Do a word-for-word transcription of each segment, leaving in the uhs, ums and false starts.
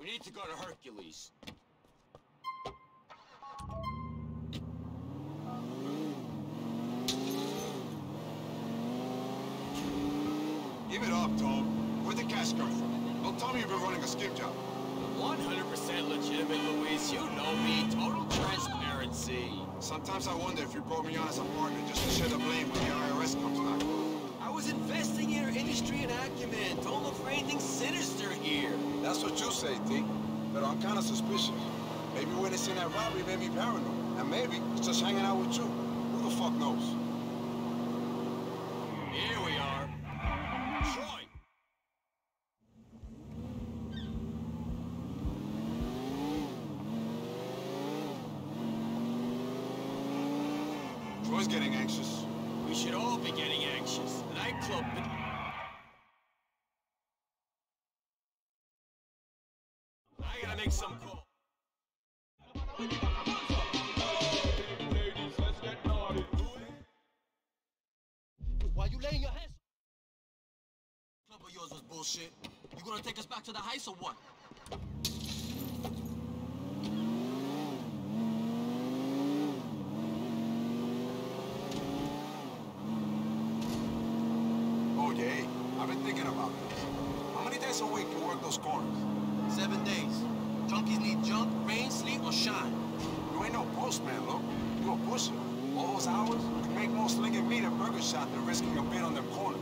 We need to go to Hercules. Give it up, Tom. Where'd the cash come from? Don't tell me you've been running a skim job. one hundred percent legitimate, Luis. You know me. Total transparency. Sometimes I wonder if you brought me on as a partner just to share the blame when the I R S comes back. I was investing in our industry and acumen. Don't look for anything sinister here. That's what you say, T. But I'm kind of suspicious. Maybe witnessing that robbery made me paranoid. And maybe it's just hanging out with you. Who the fuck knows? Here we are. Troy! Troy's getting anxious. We should all be getting anxious. The nightclub... I gotta make some call. Why you laying your hands? Club of yours was bullshit. You gonna take us back to the heist or what? Oh, yeah. I've been thinking about this. How many days a week you work those corners? Seven days. Junkies need junk, rain, sleet, or shine. You ain't no postman, look. You a pusher. All those hours, you make more slinging meat at Burger Shot than risking a bid on them corners.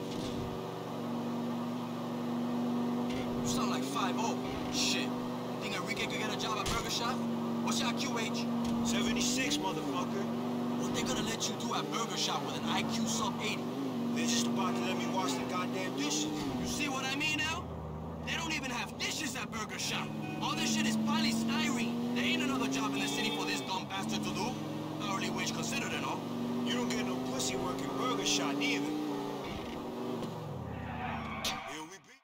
You sound like five oh. Shit. You think Enrique could get a job at Burger Shot? What's your Q H? seventy-six, motherfucker. What they gonna let you do at Burger Shot with an I Q sub eighty? They're just about to let me wash the goddamn dishes. You see what I mean now? They don't even have dishes at Burger Shop. All this shit is polystyrene. There ain't another job in the city for this dumb bastard to do. Hourly wage considered and all. You don't get no pussy working Burger Shot neither. Here we be.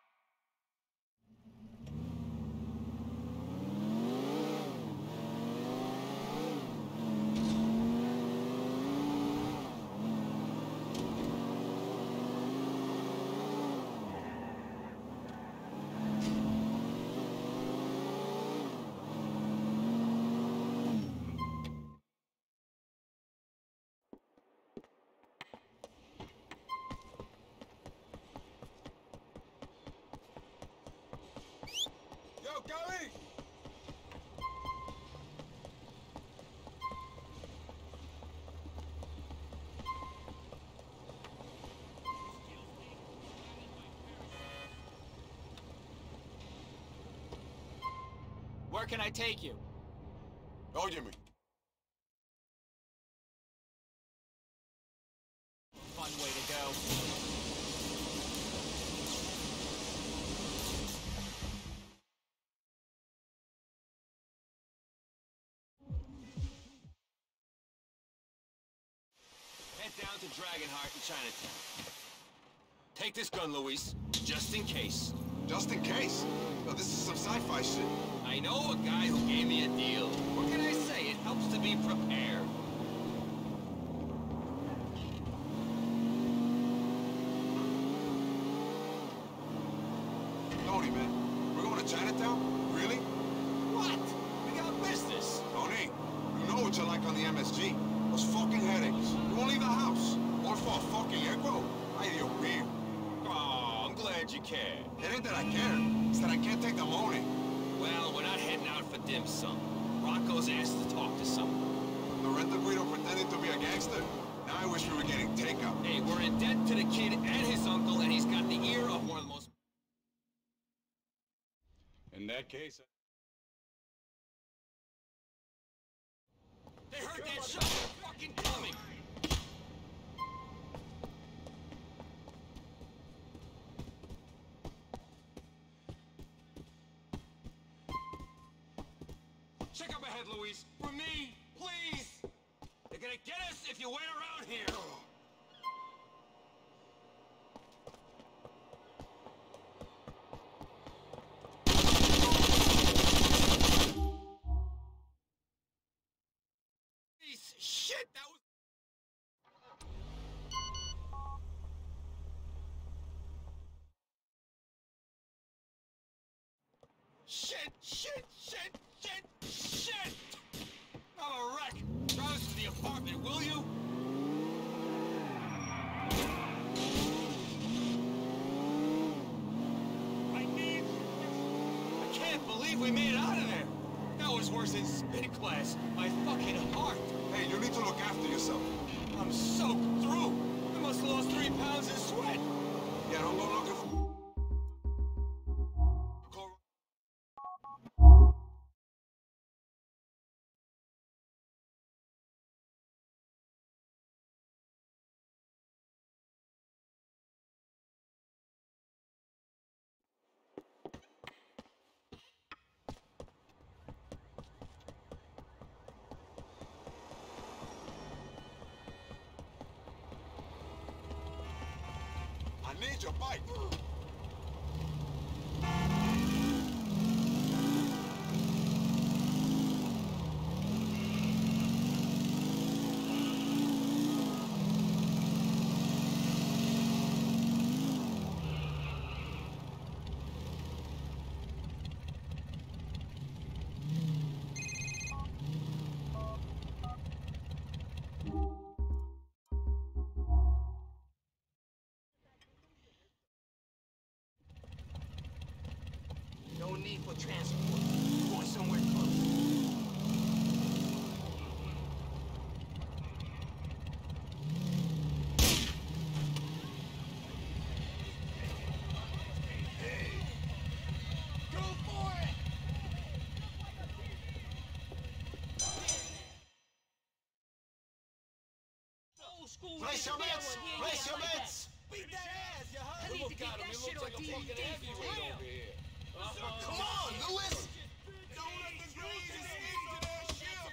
Yo, Gary! Where can I take you? Óyeme. Fun way to go. Head down to Dragonheart in Chinatown. Take this gun, Luis, just in case. Just in case. Now, this is some sci-fi shit. I know a guy who gave me a deal. What can I say? It helps to be prepared. Tony, man, we're going to Chinatown? Really? What? We got business. Tony, you know what you're like on the M S G. Those fucking headaches. You won't leave the house. Or for a fucking aircraft. Ay, Dios mío. Oh, I'm glad you care. It ain't that I care. It's that I can't take the money. Well, we're not heading out for dim sum. Rocco's asked to talk to someone. Lorenzo Guido pretending to be a gangster? Now I wish we were getting takeout. Hey, we're in debt to the kid and his uncle, and he's got the ear of one of the most... In that case... They heard that shot! They're fucking coming! Check up ahead, Luis. For me, please! They're gonna get us if you wait around here! Shit, that was... Shit, shit, shit, shit, shit! I'm a wreck. Drive us to the apartment, will you? I need... I can't believe we made it out of there. That was worse than spin class. My fucking heart. Hey, you need to look after yourself. I'm soaked through. I must have lost three pounds in sweat. Yeah, don't go looking for... Go... I need your bike. No need for transport. Going somewhere close. Go for it! Old school. Place your bets! Place your bets! Beat that ass, you heard? I I need look to get at him, that he shit looks on like a D V D fucking for heavyweight real. over here. Come on, Lewis! Don't let the grease escape to that ship.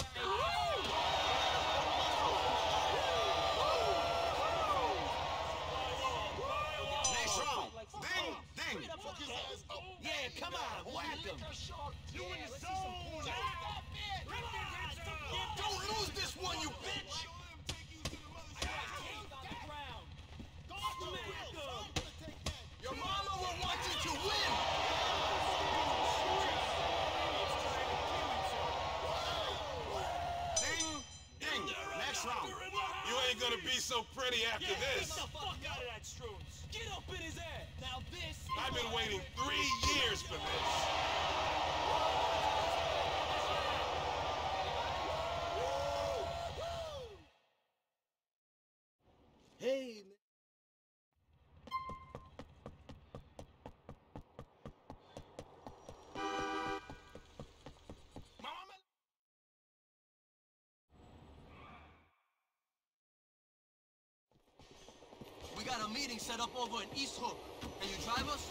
Next round. Ding, ding. Yeah, come on, whack him. You in the zone. Don't lose this one, you bitch! Your mama will want you to win! Ding, ding. Next round. You ain't gonna be so pretty after this. Get the fuck out of that, Shrooms! Get up in his ass! Now this... I've been waiting three years for this. Hey, man. We got a meeting set up over in East Hook. Can you drive us?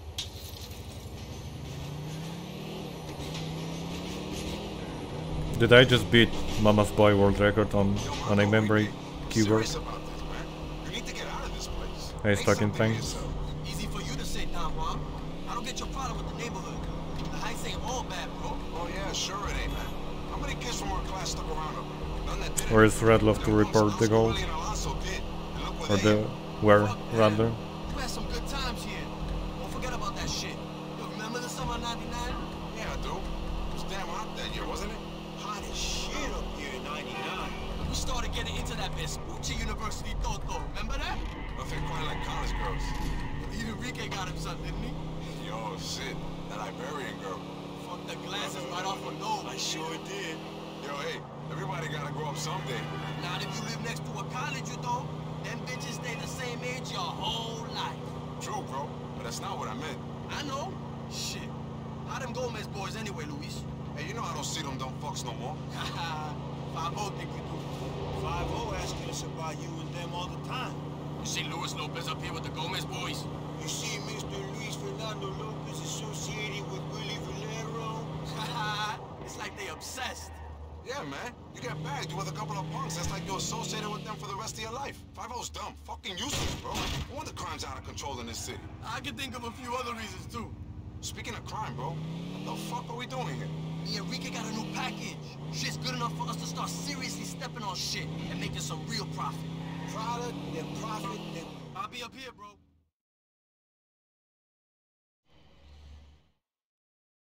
Did I just beat Mama's Boy world record on on a memory keyboard? Serious about this, man. You need to get out of this place. Hey, Make stuck in something of things. yourself. Easy for you to say, Don Rob. I don't get your problem with the neighborhood. The heights ain't all bad, bro. Oh yeah, sure it ain't, man. How many kids from our class stuck around up here? None that didn't. Or is Red love to Them report punks the gold? Alonso and Alonso did. And look where Or they the at. where Fuck that. rather? You had some good times here. Don't forget about that shit. You remember the summer ninety-nine? Yeah, I do. It was damn hot that year, wasn't it? Hot as shit up here in ninety-nine. We started getting into that Vespucci University Toto. Remember that? Nothing quite like college girls. Even Enrique got him something, didn't he? Yo, shit. That Iberian girl. Fucked the glasses right off her nose. I sure did. Yo, hey, everybody gotta grow up someday. Not if you live next to a college, you don't. Them bitches stay the same age your whole life. True, bro. But that's not what I meant. I know. Shit. How them Gomez boys anyway, Luis? Hey, you know I don't see them dumb fucks no more. Haha. Five-O think we do. five oh asking us about you and them all the time. You see Luis Lopez up here with the Gomez boys? You see Mister Luis Fernando Lopez associated with Willie Valero? Haha. It's like they obsessed. Yeah, man. You get bagged with a couple of punks. That's like you're associated with them for the rest of your life. five O's dumb. Fucking useless, bro. No wonder crime's out of control in this city. I can think of a few other reasons, too. Speaking of crime, bro, what the fuck are we doing here? Me and Enrique got a new package. Shit's good enough for us to start seriously stepping on shit and making some real profit. Product, then profit, then... I'll be up here, bro.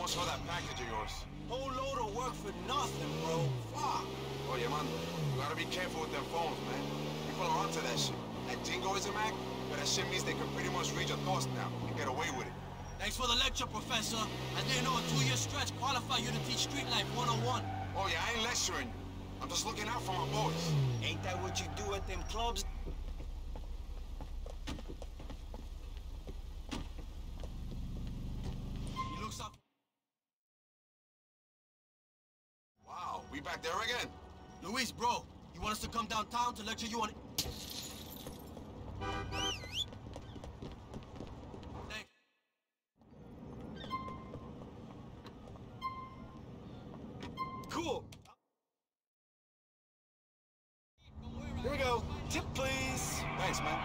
saw that package of yours. Whole load of work for nothing, bro. Fuck. Oh, yeah, man. You gotta be careful with them phones, man. People are onto that shit. That jingoism act, but that shit means they can pretty much read your thoughts now and get away with it. Thanks for the lecture, Professor. I didn't know a two-year stretch qualified you to teach street life one oh one. Oh, yeah, I ain't lecturing you. I'm just looking out for my boys. Ain't that what you do at them clubs? He looks up. Wow, we back there again. Luis, bro, you want us to come downtown to lecture you on... Thanks. Cool. Here we go. Tip, please. Thanks, man.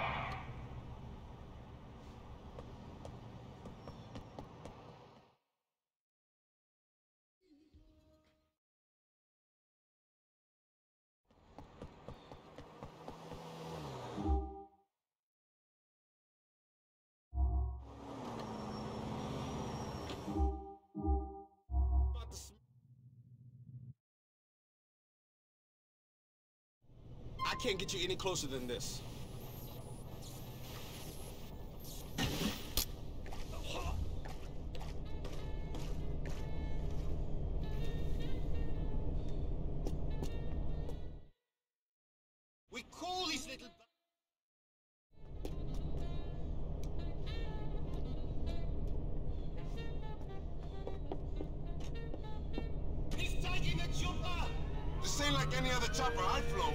I can't get you any closer than this. We call these little... He's taking a chopper! This ain't like any other chopper I've flown.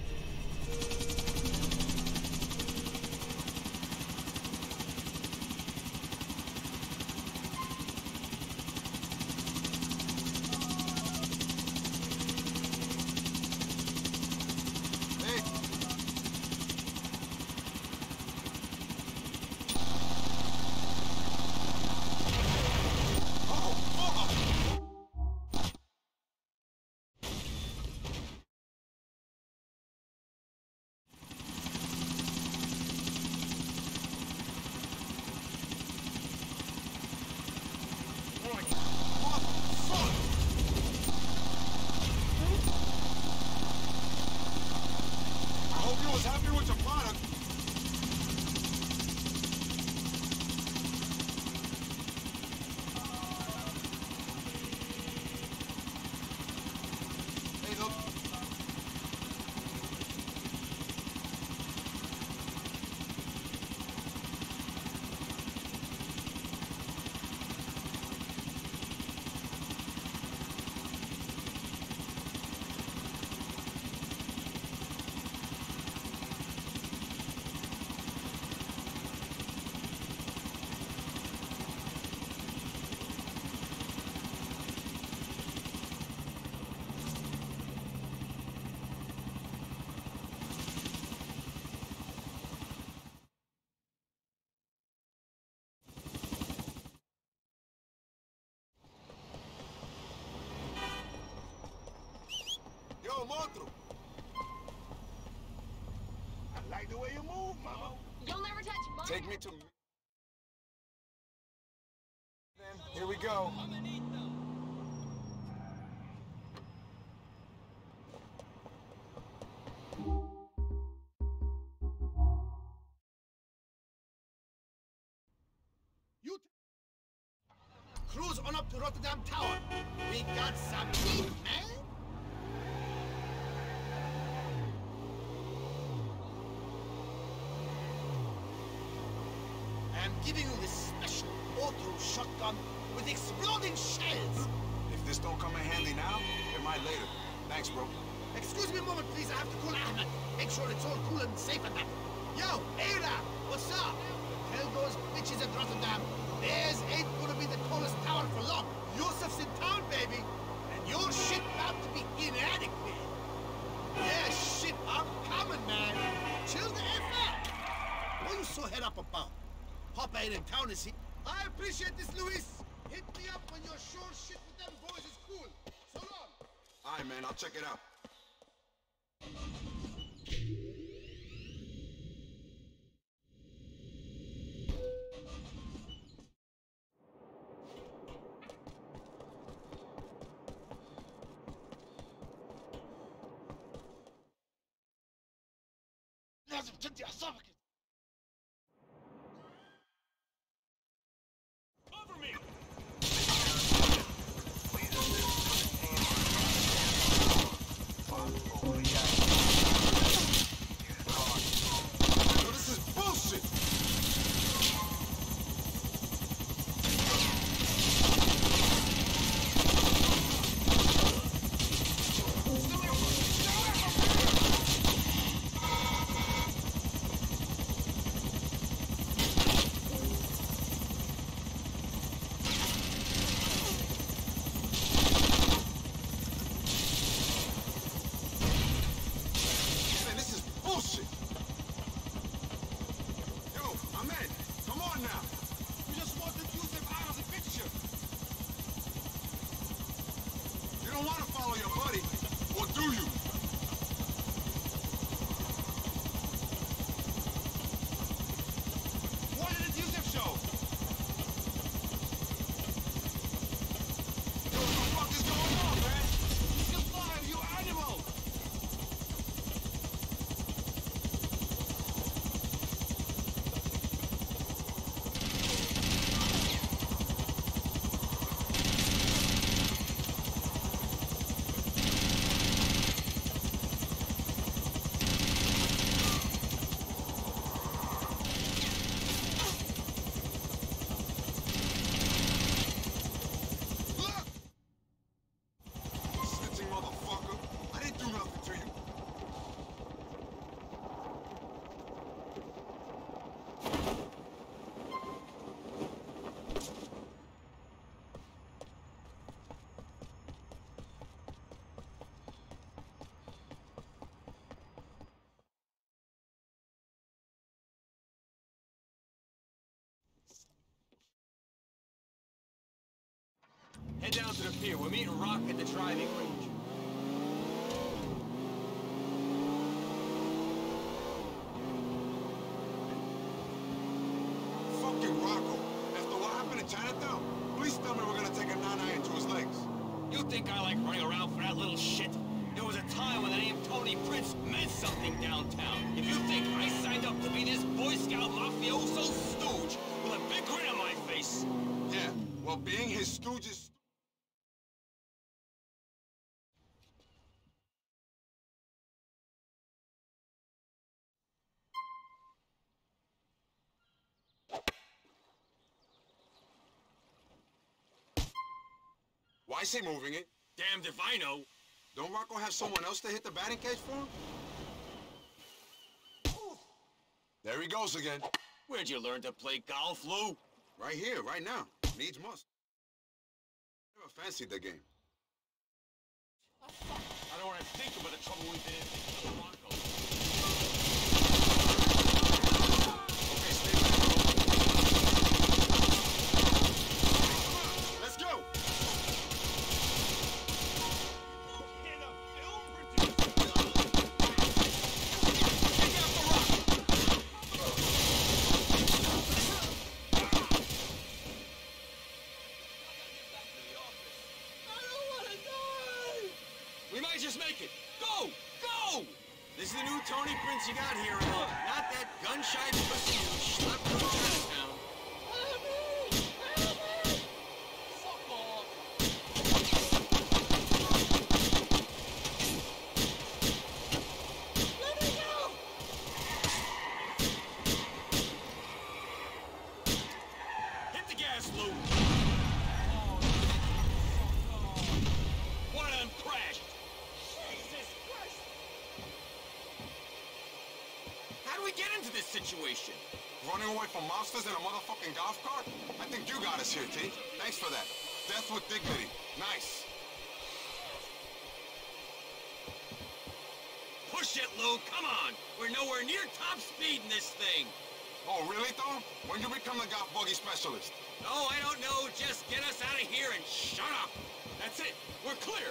Monstro. I like the way you move, mama. You'll never touch mine. Take me to... Then, here we go. You cruise on up to Rotterdam Tower. We got some heat, man. I'm giving you this special auto shotgun with exploding shells. If this don't come in handy now, it might later. Thanks, bro. Excuse me a moment, please. I have to call Ahmed. Make sure it's all cool and safe and that. Yo, Ayla, what's up? Tell those bitches at Rotterdam, theirs ain't gonna be the tallest tower for long. Yusuf's in town, baby. And your shit about to be inadequate. Yeah, shit, I'm coming, man. Chill the F out. What are you so head up about? Papa ain't in town, is he? I appreciate this, Luis. Hit me up when you're sure shit with them boys is cool. So long. All right, man, I'll check it out. لازم تدي اعصابك. Cover me! Yo, this is bullshit! Man, this is bullshit! Yo, Ahmed, come on now! We just wanted Yusuf out of the picture. You don't want to follow your buddy, or do you? Why didn't Yusuf show? Yo, what the fuck is going on, man? He's still alive, you animal! Look! Snitching motherfucker! I didn't do nothing to you! Head down to the pier. We're meeting Rock at the driving range. Fucking Rocco! After what happened in Chinatown, please tell me we're gonna take a nine into his legs. You think I like running around for that little shit? There was a time when the name Tony Prince meant something downtown. If you think I signed up to be this Boy Scout mafioso stooge with a big grin on my face, Yeah, well, being his stooge is... Why is he moving it? damned if I know. Don't Rocco have someone else to hit the batting cage for him? There he goes again. Where'd you learn to play golf, Lou? Right here, right now. Needs must. Never fancied the game. I don't want to think about the trouble we've been in with Rocco. Okay, stay back, bro. Let's go! In a film producer. Take out the Rock. We might just make it. Go! Go! This is the new Tony Prince you got here, uh, not that gun-shy pussy who schlepped through Chinatown. Hit the gas, Lou. One of them crashed. Jesus Christ! How do we get into this situation? Running away from monsters in a motherfucking golf cart? I think you got us here, T. Thanks for that. Death with dignity. Nice. Push it, Lou. Come on. We're nowhere near top speed in this thing. Oh, really, Tom? When you become the golf buggy specialist? No, I don't know. Just get us out of here and shut up. That's it. We're clear.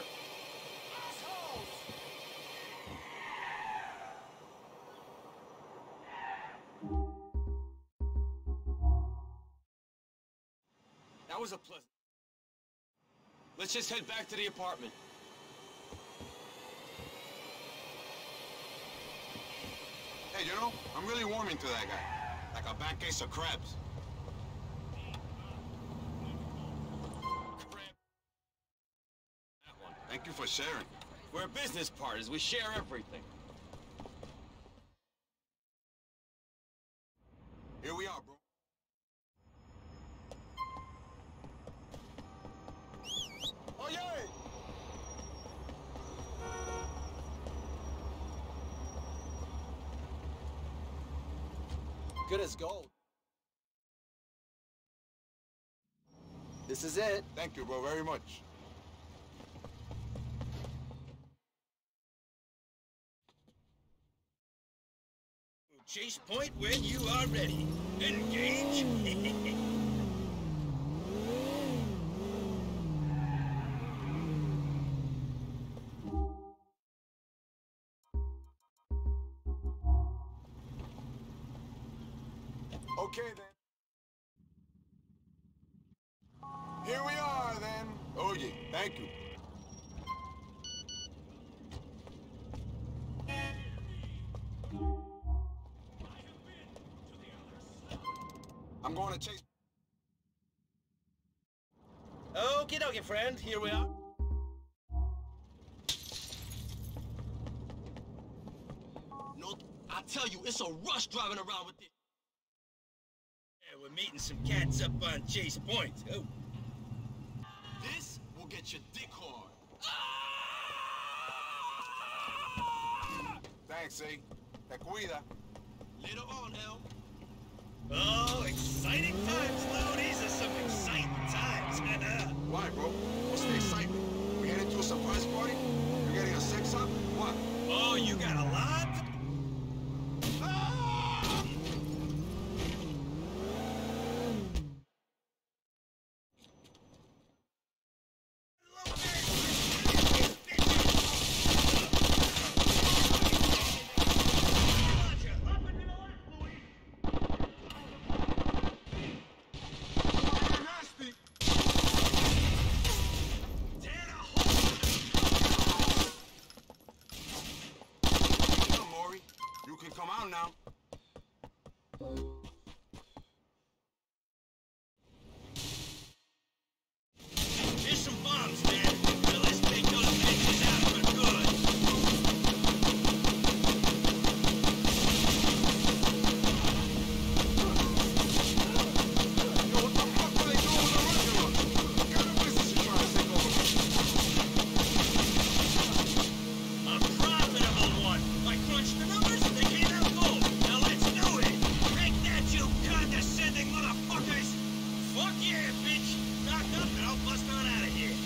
That was a pleasant... Let's just head back to the apartment. Hey, Hey, you know, I'm really warming to that guy. Like a bad case of crabs. Crap. That one. Thank you for sharing. We're business partners. We share everything. Here we are, bro. Oh, yeah! Good as gold. This is it. Thank you, bro, very much. Chase point when you are ready. Engage. Okay, then. Here we are, then. Oh, yeah, thank you. I'm going to chase... Okie dokie, friend. Here we are. No, I tell you, it's a rush driving around with this. Yeah, we're meeting some cats up on Chase Point. Oh. This will get your dick hard. Thanks, eh? Te cuida. Later on, L. Oh, exciting times, Lou. These are some exciting times. Why, bro? What's the excitement? We headed to a surprise party? You're getting a sex up? What? Oh, you got a lot? Nasty! Come, Maury. You can come out now. Here's some bombs, man. Now let's take those bitches out for good. Yo, what the fuck are they doing with the restaurant? What kind of business you trying to take over? A profitable one. I crunched the numbers, they came out gold. Now let's do it. Take that, you condescending motherfuckers. Fuck yeah, bitch. Knock up and I'll bust on out of here.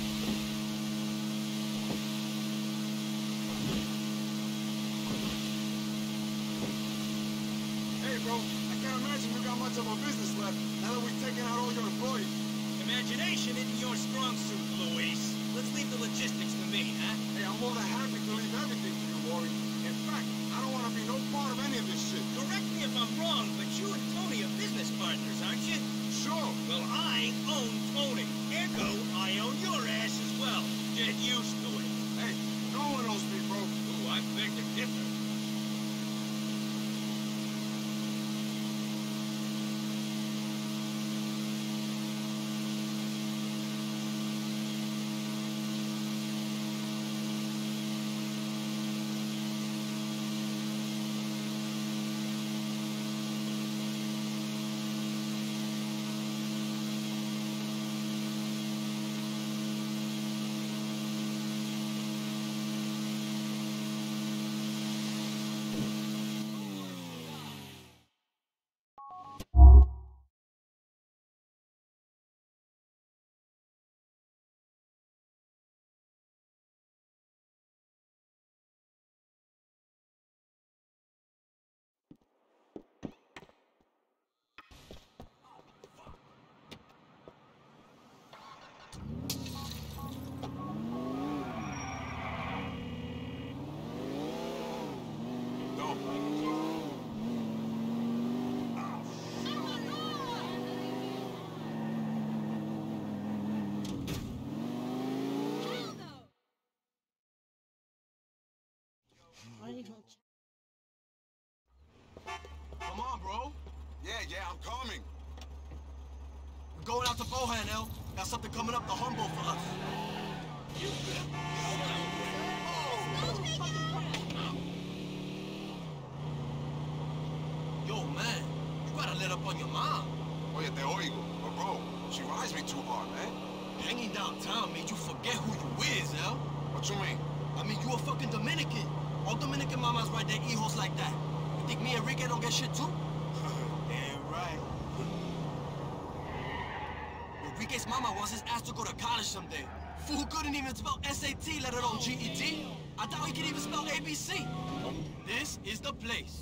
Hey, bro, I can't imagine you got much of a business left now that we've taken out all your employees. Imagination isn't your strong suit, Luis. Let's leave the logistics to me, huh? Hey, I'm more than happy to leave everything to you, Maury. In fact, I don't want to be no part of any of this shit. Correct me if I'm wrong, but you and Tony are business partners, aren't you? Sure. Well, I own Tony. Ergo, I own your ass as well. Get used to it. Hey, no one owes me, bro. Ooh, I beg to differ. Come on, bro. Yeah, yeah, I'm coming. We're going out to Bohan, El. Got something coming up the Humboldt for us. Yo, man, you gotta let up on your mom. Oye, te oigo. But bro, she rides me too hard, man. Hanging downtown made you forget who you is, El. What you mean? I mean, you a fucking Dominican. All Dominican mamas ride their hijos like that. You think me and Enrique don't get shit too? Damn right. Enrique's mama wants his ass to go to college someday. Fool couldn't even spell S A T, let alone G E T. I doubt he could even spell A B C. This is the place.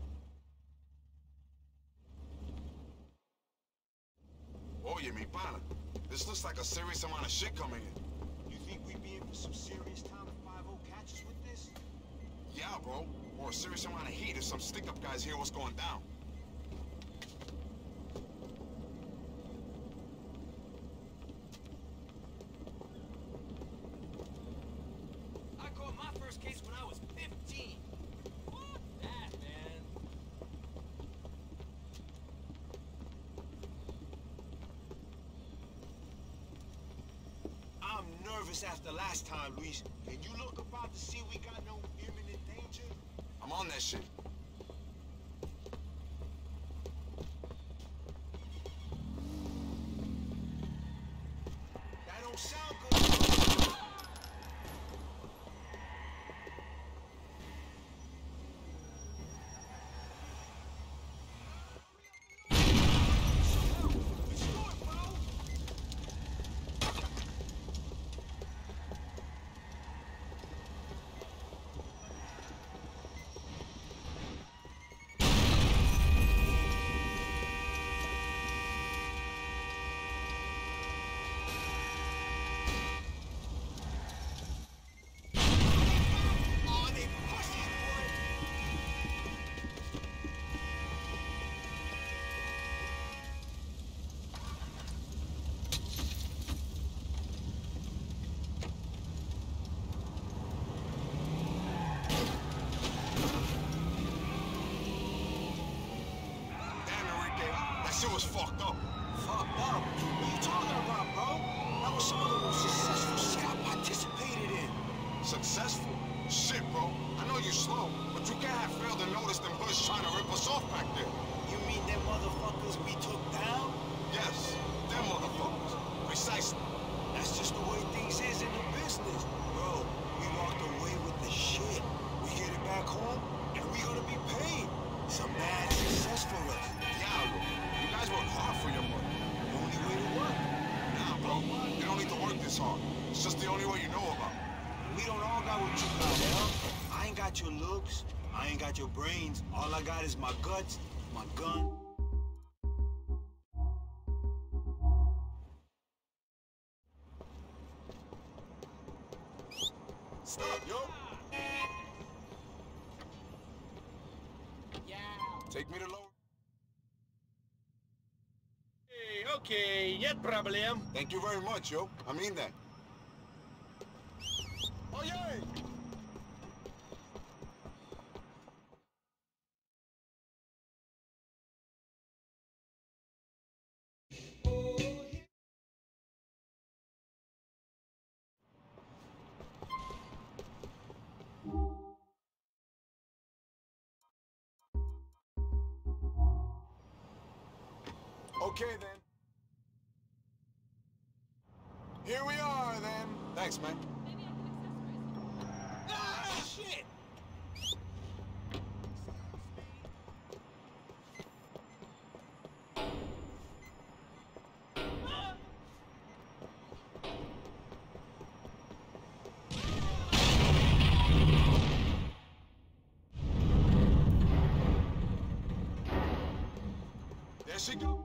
Oye, mi pana. This looks like a serious amount of shit coming in. You think we be in for some serious time if five oh catches with this? Yeah, bro. Or a serious amount of heat if some stick-up guys hear what's going down. I caught my first case when I was fifteen. Fuck that, man. I'm nervous after last time, Luis. Can you look about to see we got no imminent danger? I'm on that shit. That don't sound good. Let's do it, bro. Oh, they pussies, boy. Damn, Enrique. That shit was fucked up. Fucked up? What you talking about, bro? That was some of the most successful shit I participated in. Successful? Shit, bro. I know you slow, but you can't have failed to notice them hoods trying to rip us off back there. You mean them motherfuckers we took down? Yes, them motherfuckers. Precisely. That's just the way things is in the business. Bro, we walked away with the shit. We get it back home, and we gonna be paid. It's a mad success for us. Diablo. You guys work hard for your money. The only way to work. Nah, bro. You don't need to work this hard. It's just the only way you know about. We don't all got what you got, hell. I ain't got your looks. I ain't got your brains. All I got is my guts, my gun. Stop, yo. Take me to low. Hey, okay, yet problem. Thank you very much, yo. I mean that. Oh, yeah. Okay, then. Here we are, then. Thanks, man. Ah, shit! There she go.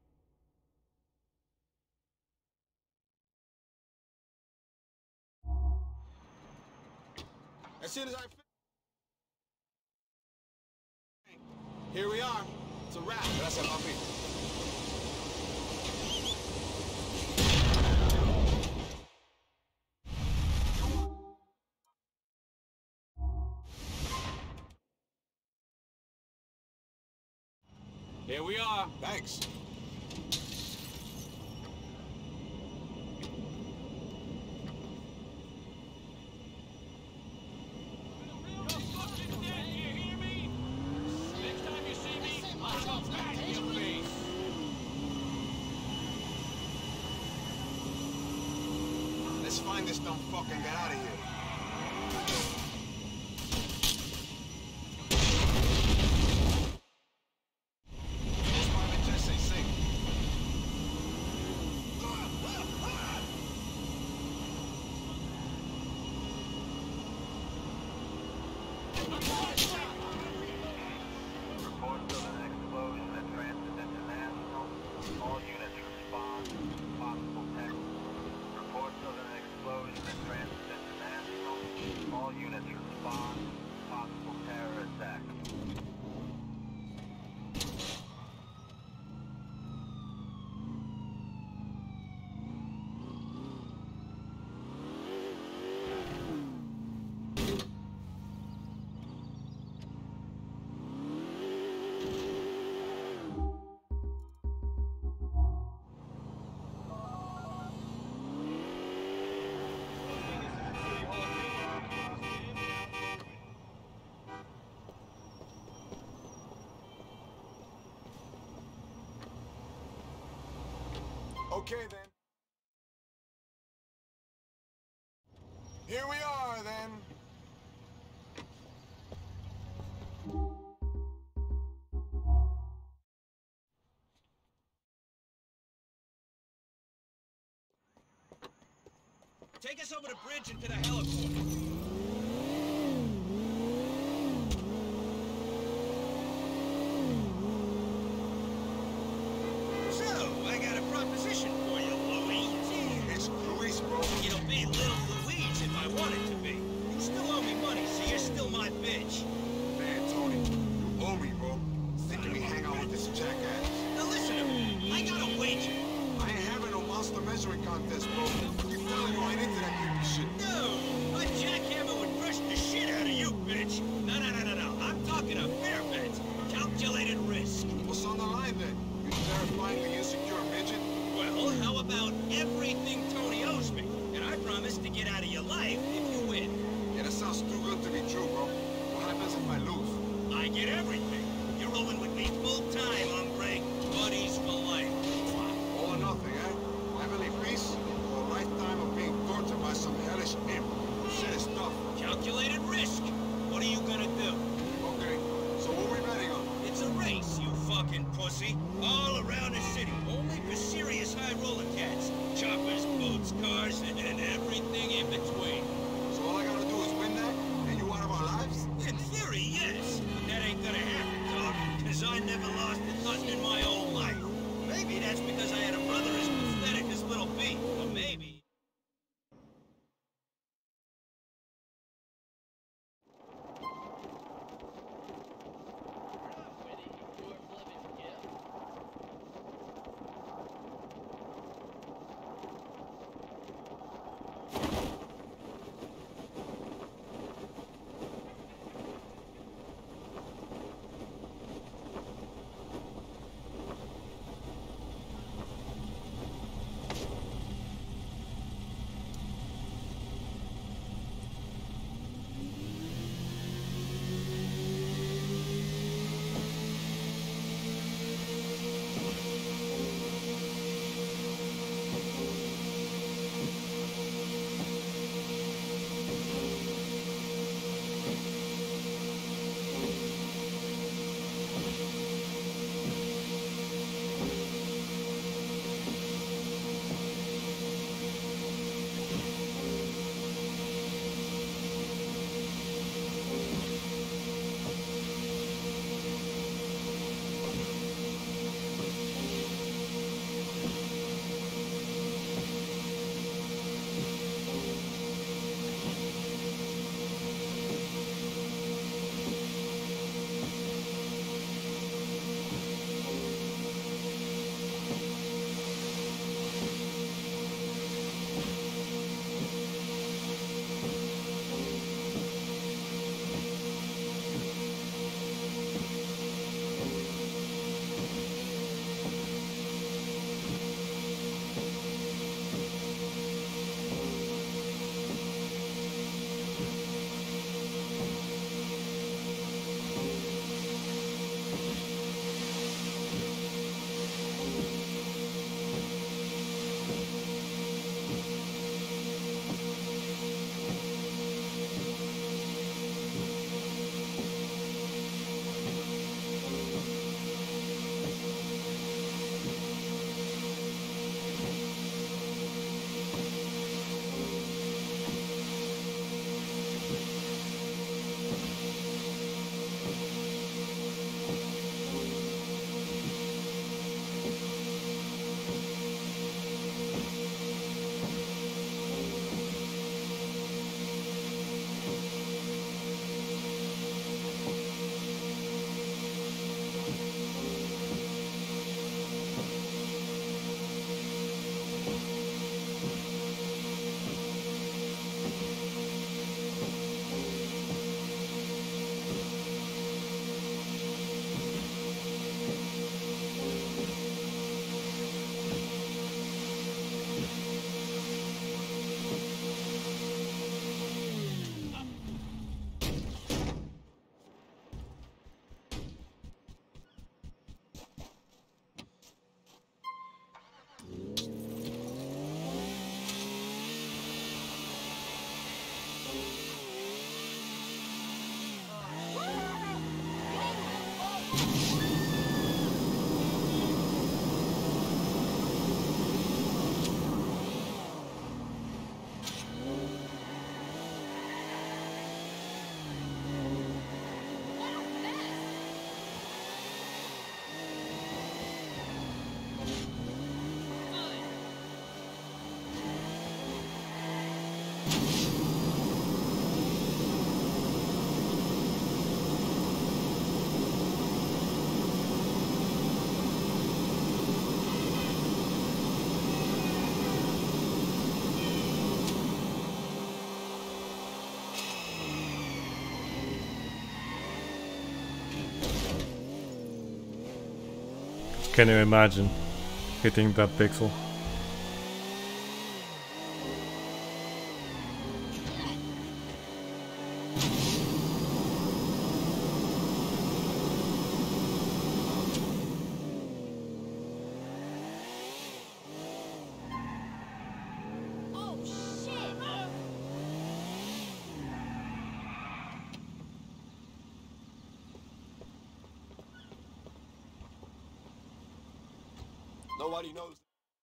As soon as I fin- Here we are. It's a wrap. Gracias, papi. Here we are. Thanks. Let's find this dumb fuck and get out of here. This private jet ain't safe. Reports of an explosion at Transit International. All units respond. Possible terror. Reports of an explosion at Transit International. All units respond. Possible terror attack. Okay, then. Here we are, then. Take us over the bridge into the heliport. So, I got a proposition for you, Louis. It's Luis, bro. It'll be Little Louise if I want it to be. You still owe me money, so you're still my bitch. Man, Tony, you owe me, bro. Thinking we hang out with this jackass. Now listen to me. I got a wager. I ain't having no monster measuring contest, bro. Keep telling you I ain't into that creepy shit. No, a jackhammer would crush the shit out of you, bitch. No, no, no, no, no. I'm talking a fair bet. Calculated risk. What's on the line, then? You terrifyingly insecure midget? Well, how about everything Tony owes me? And I promise to get out of your life if you win. Yeah, that sounds too good to be true, bro. What happens if I lose? I get everything. You're rolling with me full time, hombre. Buddies for life. All or nothing, eh? Heavenly peace, or a lifetime of being tortured by some hellish imp. Shit is tough. Calculated risk. What are you gonna do? Okay, so what we betting on? It's a race, you fucking pussy. All around the city, only for serious high-roller cats. Choppers, boats, cars, and, and everything in between. So all I gotta do is win that, and you out of our lives? In theory, yes. But that ain't gonna happen. Can you imagine hitting that pixel? Oh shit! Nobody knows.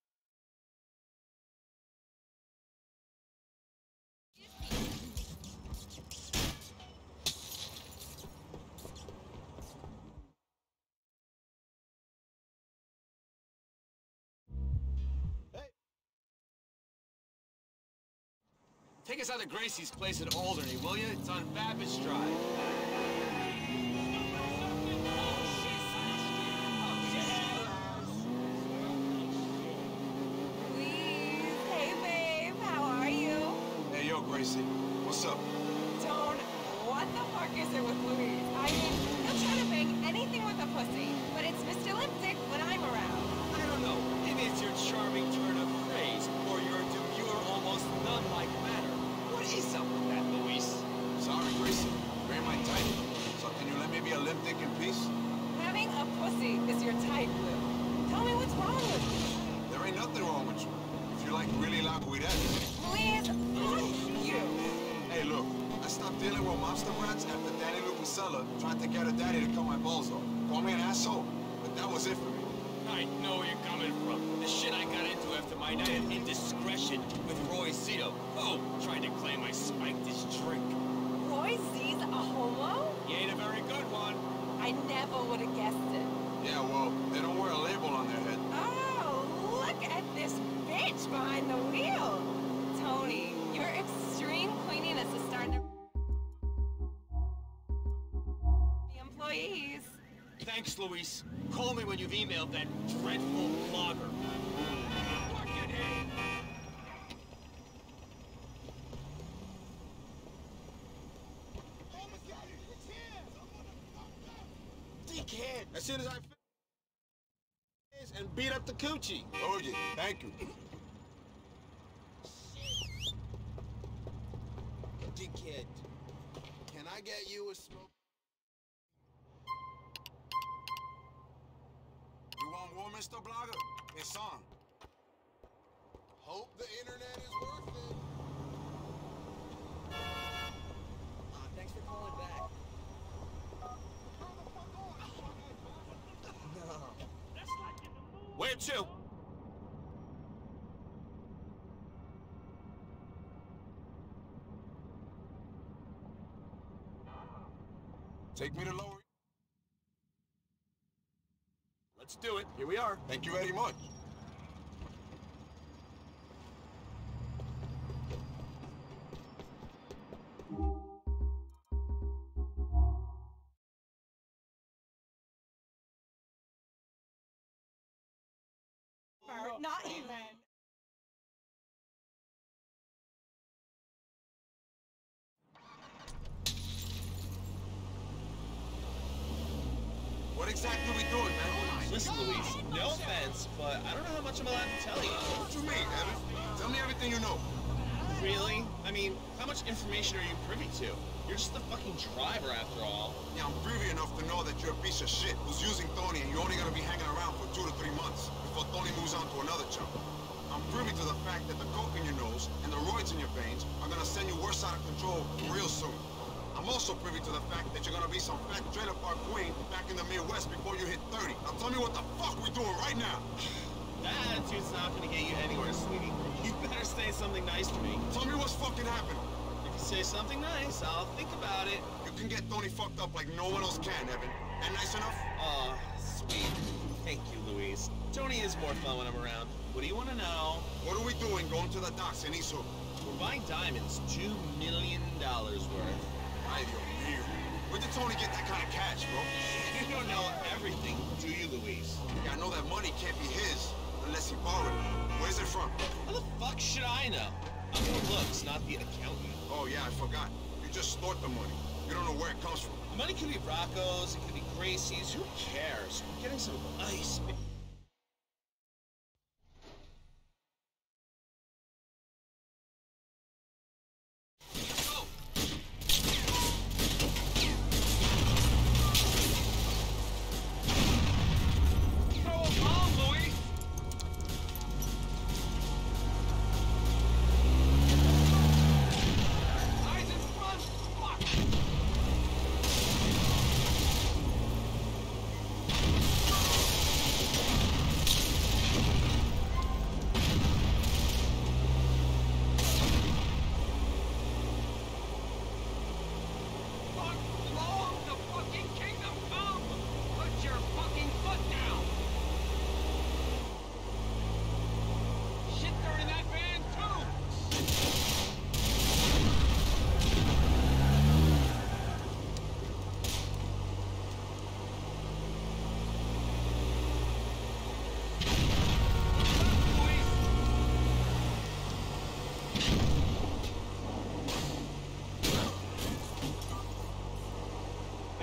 Take us out to Gracie's place at Alderney, will you? It's on Babbage Drive. Louise, hey babe, how are you? Hey, yo, Gracie. What's up? Don't. What the fuck is it with Louise? I mean, he'll try to bang anything with a pussy, but it's Mister Lipstick when I'm around. I don't know. Maybe it's your charming turn of phrase, or your demure, almost nun-like manner. What is up with that, Luis? Sorry, Gracie. You're in my type. So can you let me be a limp dick in peace? Having a pussy is your type, Lou. Tell me what's wrong with you. There ain't nothing wrong with you. If you like really la cuidad. Louise, fuck you. Hey, look. I stopped dealing with monster brats after Danny Lucasella tried to get a daddy to cut my balls off. Call me an asshole, but that was it for me. I know where you're coming from. The shit I got into after my night of indiscretion with Roy Zito. Oh, trying to claim I spiked his drink. Roy Z's a homo? He ain't a very good one. I never would have guessed it. Yeah, well, they don't wear a label on their head. Oh, look at this bitch behind the wheel. Tony, your extreme cleanliness is starting to... the employees. Thanks, Luis. Call me when you've emailed that dreadful blogger. Fucking hate. Dickhead! As soon as I finish and beat up the coochie. Oh, yeah. Thank you. Dickhead. Can I get you a smoke? You want war, Mister Blogger? It's on. Hope the internet is worth it. Uh, thanks for calling back. Where to? Take me to Lower. Let's do it. Here we are. Thank you very much. Not even. What exactly are we doing, man? Listen, Luis, no offense, but I don't know how much I'm allowed to tell you. What you mean, Evan? Tell me everything you know. Really? I mean, how much information are you privy to? You're just the fucking driver, after all. Yeah, I'm privy enough to know that you're a piece of shit who's using Tony and you're only gonna be hanging around for two to three months before Tony moves on to another chump. I'm privy to the fact that the coke in your nose and the roids in your veins are gonna send you worse out of control real soon. I'm also privy to the fact that you're gonna be some fat trailer park queen back in the Midwest before you hit thirty. Now tell me what the fuck we doing right now. That attitude's not gonna get you anywhere, sweetie. You better say something nice to me. Tell me what's fucking happening. If you say something nice, I'll think about it. You can get Tony fucked up like no one else can, Evan. And nice enough? Aw, sweet. Thank you, Luis. Tony is more fun when I'm around. What do you want to know? What are we doing going to the docks in East Hook? We're buying diamonds, two million dollars worth. Ay, Dios mío. Where did Tony get that kind of cash, bro? You don't know everything, do you, Luis? Yeah, I know that money can't be his unless he borrowed it. Where's it from? How the fuck should I know? I'm the looks, not the accountant. Oh, yeah, I forgot. You just snort the money. You don't know where it comes from. The money could be Rocco's, it could be Gracie's, who cares? We're getting some ice.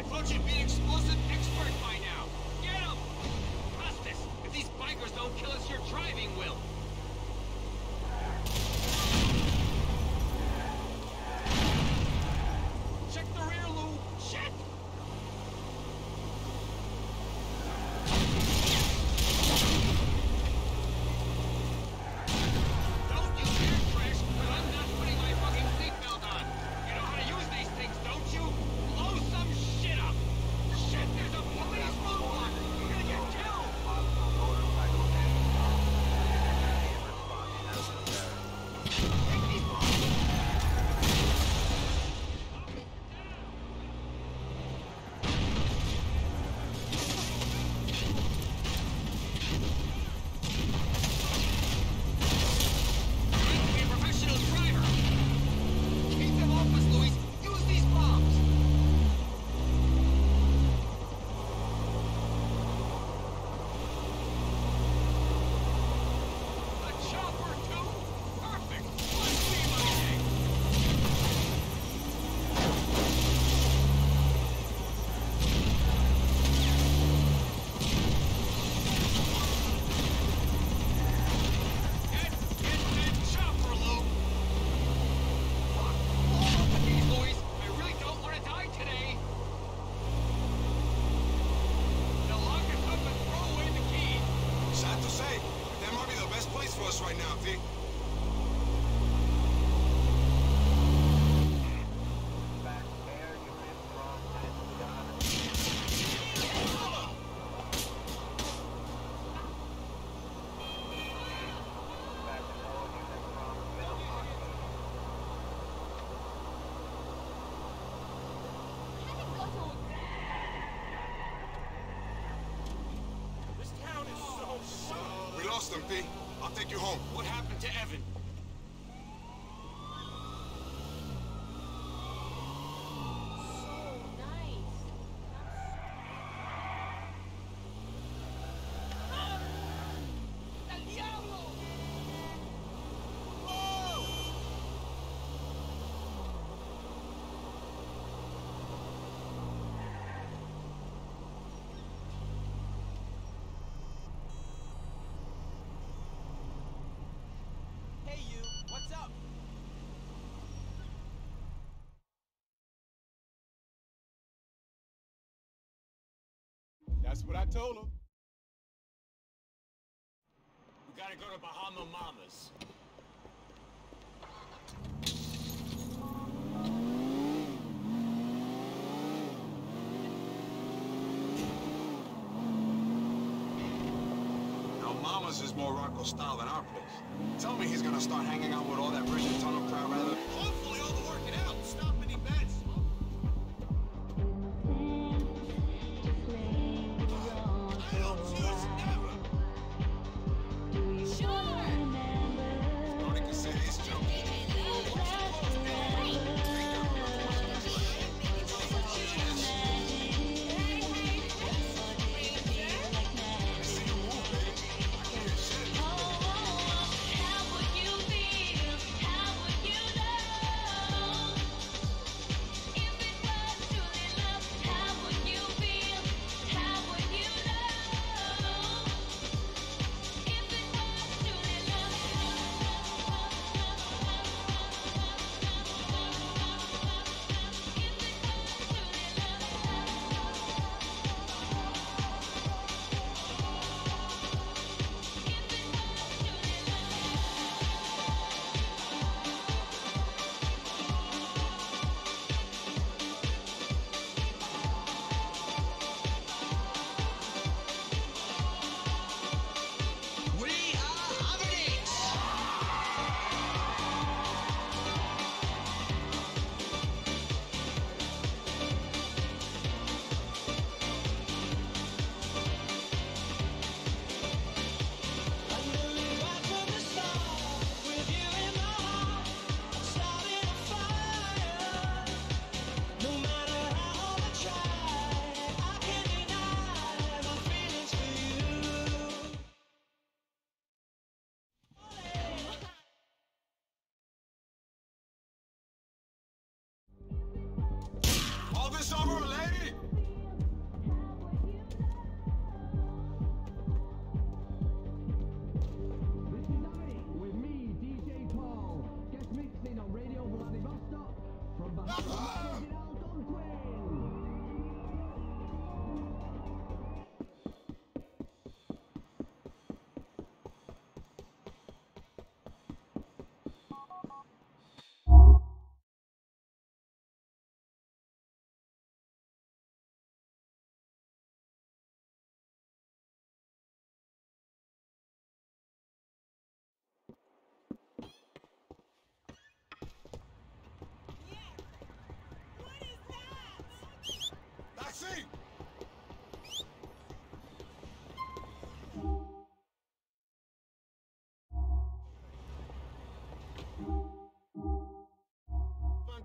thought you'd be an explosive expert by now. Get him! Costas, if these bikers don't kill us, your driving will. Check the rear, Lou. Shit! Don't you dare crash, but I'm not putting my fucking seatbelt on. You know how to use these things, don't you? Blow some shit up! Shit, there's a police roadblock! You're gonna get killed! Possible motorcycle immediate response necessary. Take these bombs! Be a professional driver! Keep them off us, Luis! Use these bombs! A chopper, too? Perfect! Must be my day! Get, get that chopper, Lou! Fuck! Hold up with these, Luis! I really don't want to die today! They'll lock us up and throw away the key! Sad to say, that might be the best place for us right now, T. Back air unit from Ghana. Back all unit from Middle Hospital. This town is so shut! We lost them, T. I'll take you home. What happened to Evan? Hey, you. What's up? That's what I told him. We gotta go to Bahama Mamas. Now, Mama's is more Rocco style than our place. Tell me he's gonna start hanging out with all that bridge and tunnel crowd rather than... Hopefully all the working out. Stop any bets. I don't choose never. Tony can say these jokes. I see you move, baby. I can't hear shit.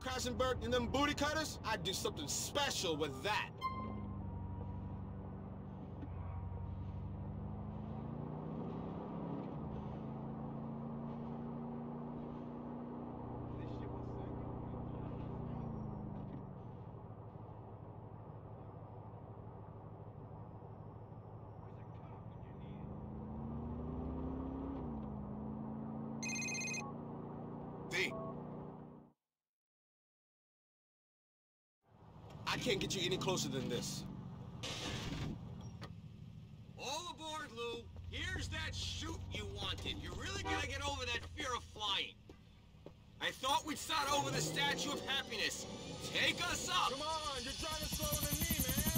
Krassenberg and them booty cutters, I'd do something special with that. D. I can't get you any closer than this. All aboard, Lou. Here's that chute you wanted. You're really gonna get over that fear of flying. I thought we'd start over the Statue of Happiness. Take us up! Come on, you're driving slower than me, man.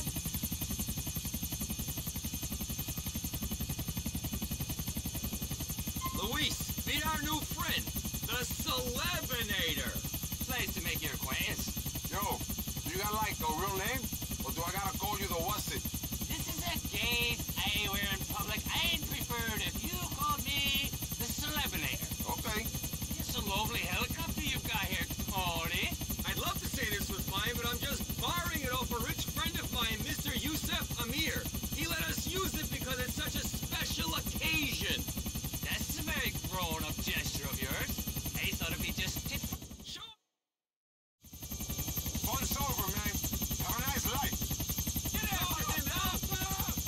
Luis, meet our new friend, the Celebinator. Pleased to make your acquaintance. Yo, do you got like a real name? Or do I gotta call you the what's it? This is a gay anywhere in public. I'd prefer it if you called me the Celebinator. Okay. It's a lovely helicopter you've got here, Tony. I'd love to say this was mine, but I'm just borrowing it off a rich friend of mine, Mister Yusef Amir. He let us use it because it's such a special occasion. That's a very grown-up gesture of yours. I thought it'd be just tip. Sure. Fun's over, man. Have a nice life. Get after him, Alpha!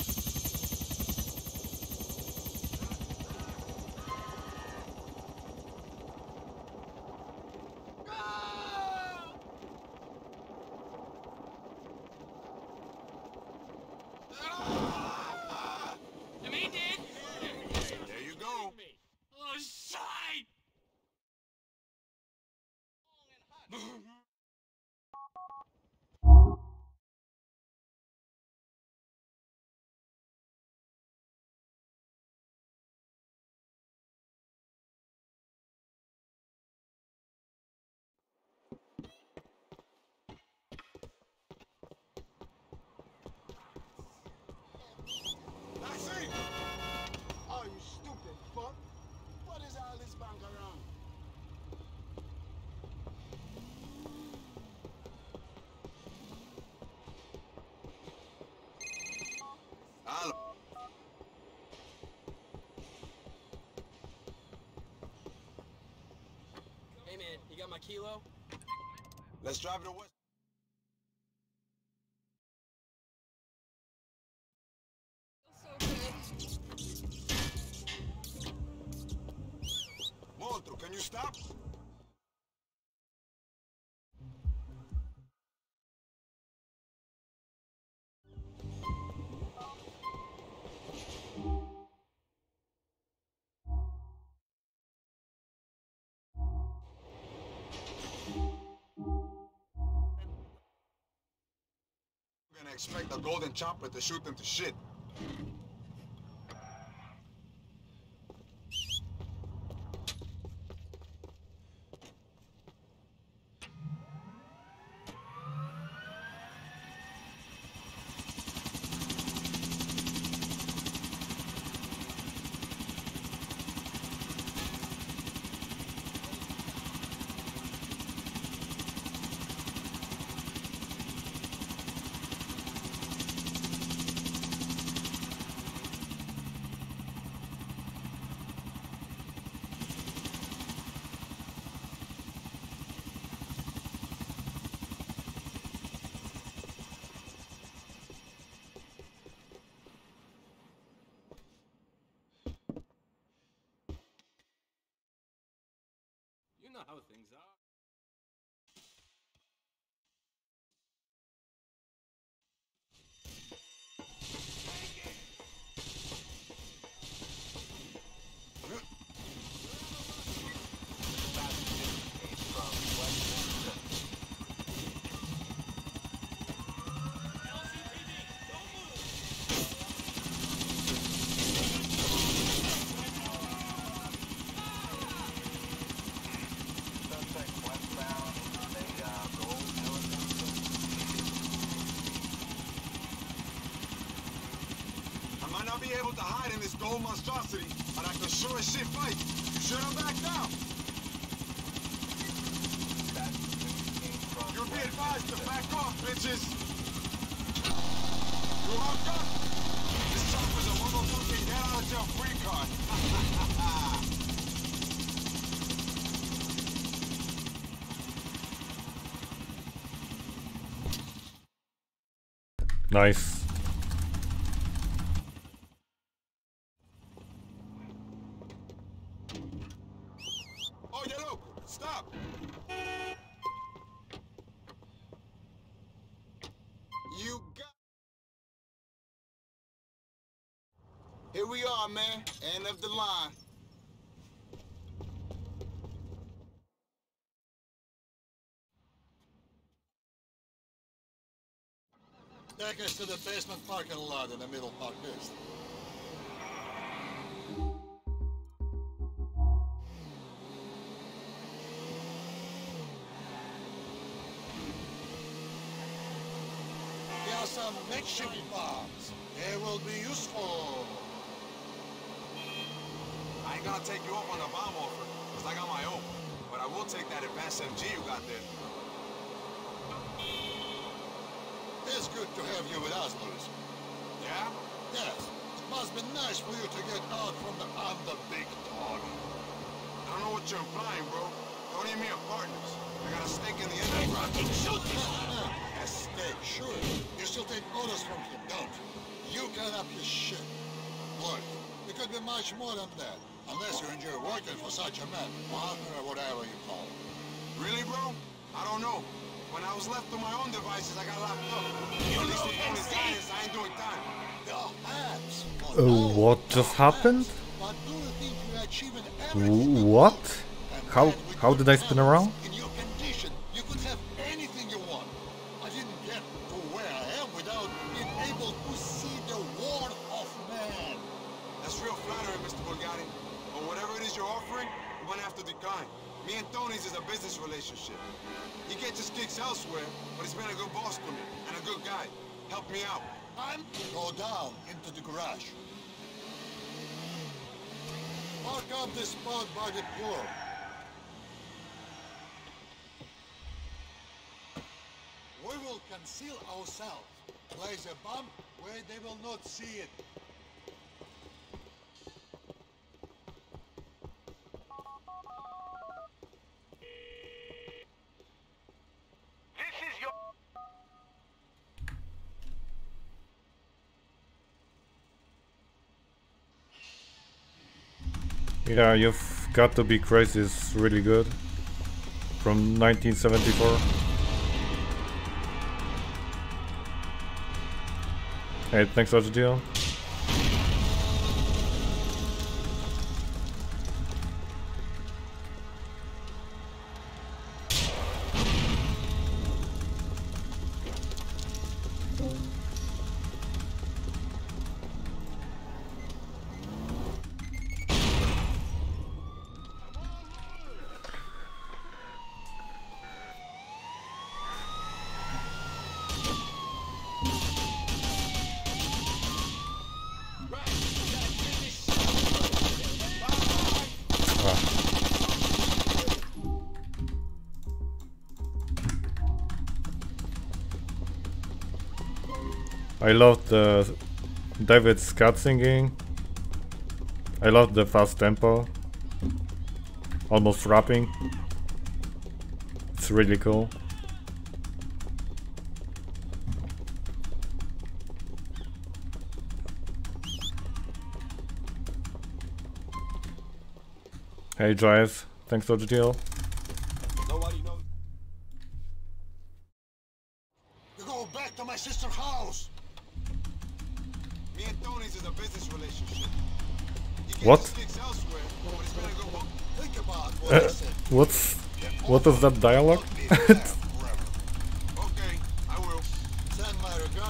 Am I dead? There you go. Oh, shite! I see. Oh, you stupid fuck. What is all this bang around? Hello. Hey man, you got my kilo? Let's drive to West. So good. Molto, can you stop? We're gonna expect a golden chopper to shoot them to shit. You know how things are. I might not be able to hide in this gold monstrosity, but I can sure as shit fight. You sure I'm back now? That's Be advised to back off, bitches! You hooked up? This chopper's a motherfucking get out of jail free card. Nice. Oh, yellow! Stop! You got... Here we are, man. End of the line. Take us to the basement parking lot in the middle park east. There are some makeshift bombs. They will be useful. I ain't gonna take you up on a bomb offer, because I got my own. But I will take that advanced M G you got there. It's good to have you with us, Louis. Yeah? Yes. It must be nice for you to get out from the I'm the big dog. I don't know what you're implying, bro. Tony and me are partners. I got a stake in the Hey, enterprise. Rocky, shoot me! A stake, sure. You still take orders from him, don't you? You can up his shit. Look, it could be much more than that. Unless you enjoy working for such a man, partner or whatever you call him. Really, bro? I don't know. When I was left to my own devices, I got locked up. You At least know, with Tony's M C. guidance, I ain't doing time. Perhaps. Uh, what just happened? But do you think you're achieving W- everything you What? want? And How then with how good did I spin balance around? In your condition, you could have anything you want. I didn't get to where I am without being able to see the world of man. That's real flattering, Mister Bulgari. But whatever it is you're offering, you're gonna have to decline. Me and Tony's is a business relationship. He gets his kicks elsewhere, but he's been a good boss to me, and a good guy. Help me out. I'm go down into the garage. Park up this spot by the pool. We will conceal ourselves. Place a bomb where they will not see it. This is your... Yeah, you've got to be crazy is really good. From nineteen seventy-four. Hey, thanks for the deal. I love the David Scott singing. I love the fast tempo. Almost rapping. It's really cool. Hey Drive, thanks for the deal. Nobody knows. You go back to my sister's house. Me and Tony's is a business relationship. He gets What? his kicks elsewhere, but he's been a good boss. Think about what Uh, I said. what's what is that dialogue? Be there forever. Okay, I will. Send my regard.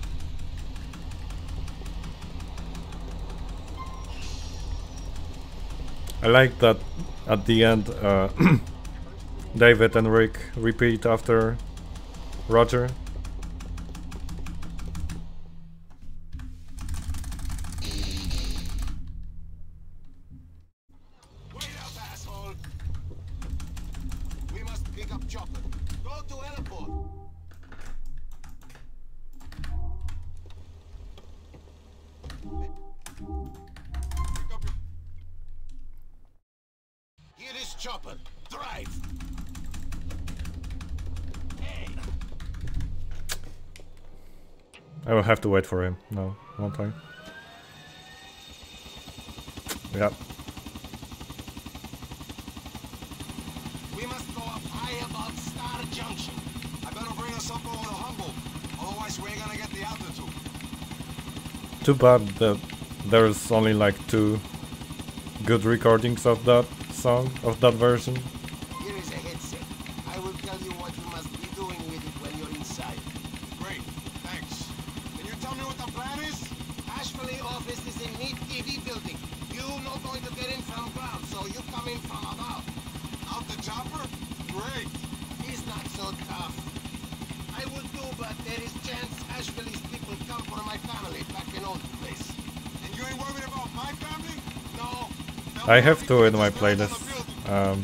I like that at the end uh, David and Rick repeat after Roger. Wait up, asshole! We must pick up Chopper. Go to airport. chopper. Drive. I will have to wait for him. No, one time. Yep. We must go up high above Star Junction. I better bring us up over the Humboldt. Otherwise, we ain't gonna get the altitude. Too bad that there's only like two good recordings of that song, of that version. Here is a headset. I will tell you what you must be doing with it when you're inside. Great, thanks. Can you tell me what the plan is? Ashford office is in neat T V building. You not going to get in from ground, so you come in from above. Out the chopper? Great. He's not so tough. I would do, but there is chance Ashford's people come for my family back in old place. And you ain't worried about my family? No. I have two in my playlist. Um,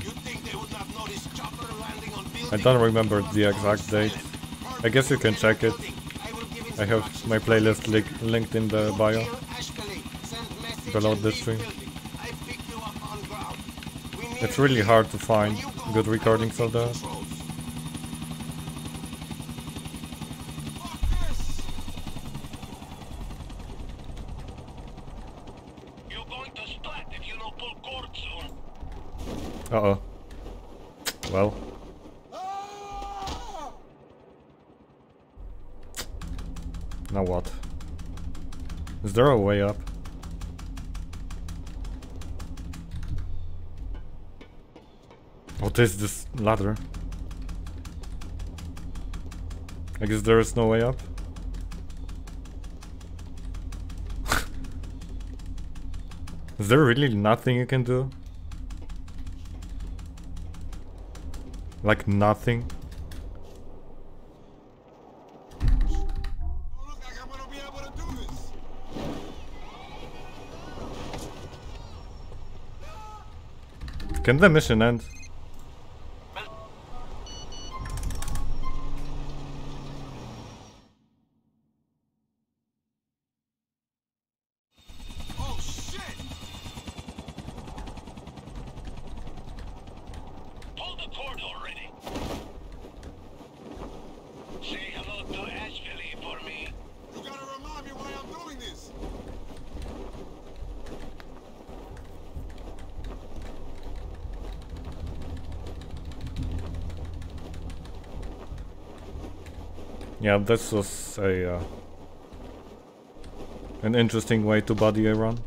I don't remember the exact date. I guess you can check it. I have my playlist li linked in the bio below the stream. It's really hard to find good recordings of that. Uh-oh. Well. Now what? Is there a way up? What is this ladder? I guess there is no way up. Is there really nothing you can do? Like nothing? Look like I'm gonna be able to do this. Can the mission end? Oh shit! Pull the cord already. Say hello to Ashville for me. You gotta remind me why I'm doing this. Yeah, this was a uh, an interesting way to body a run.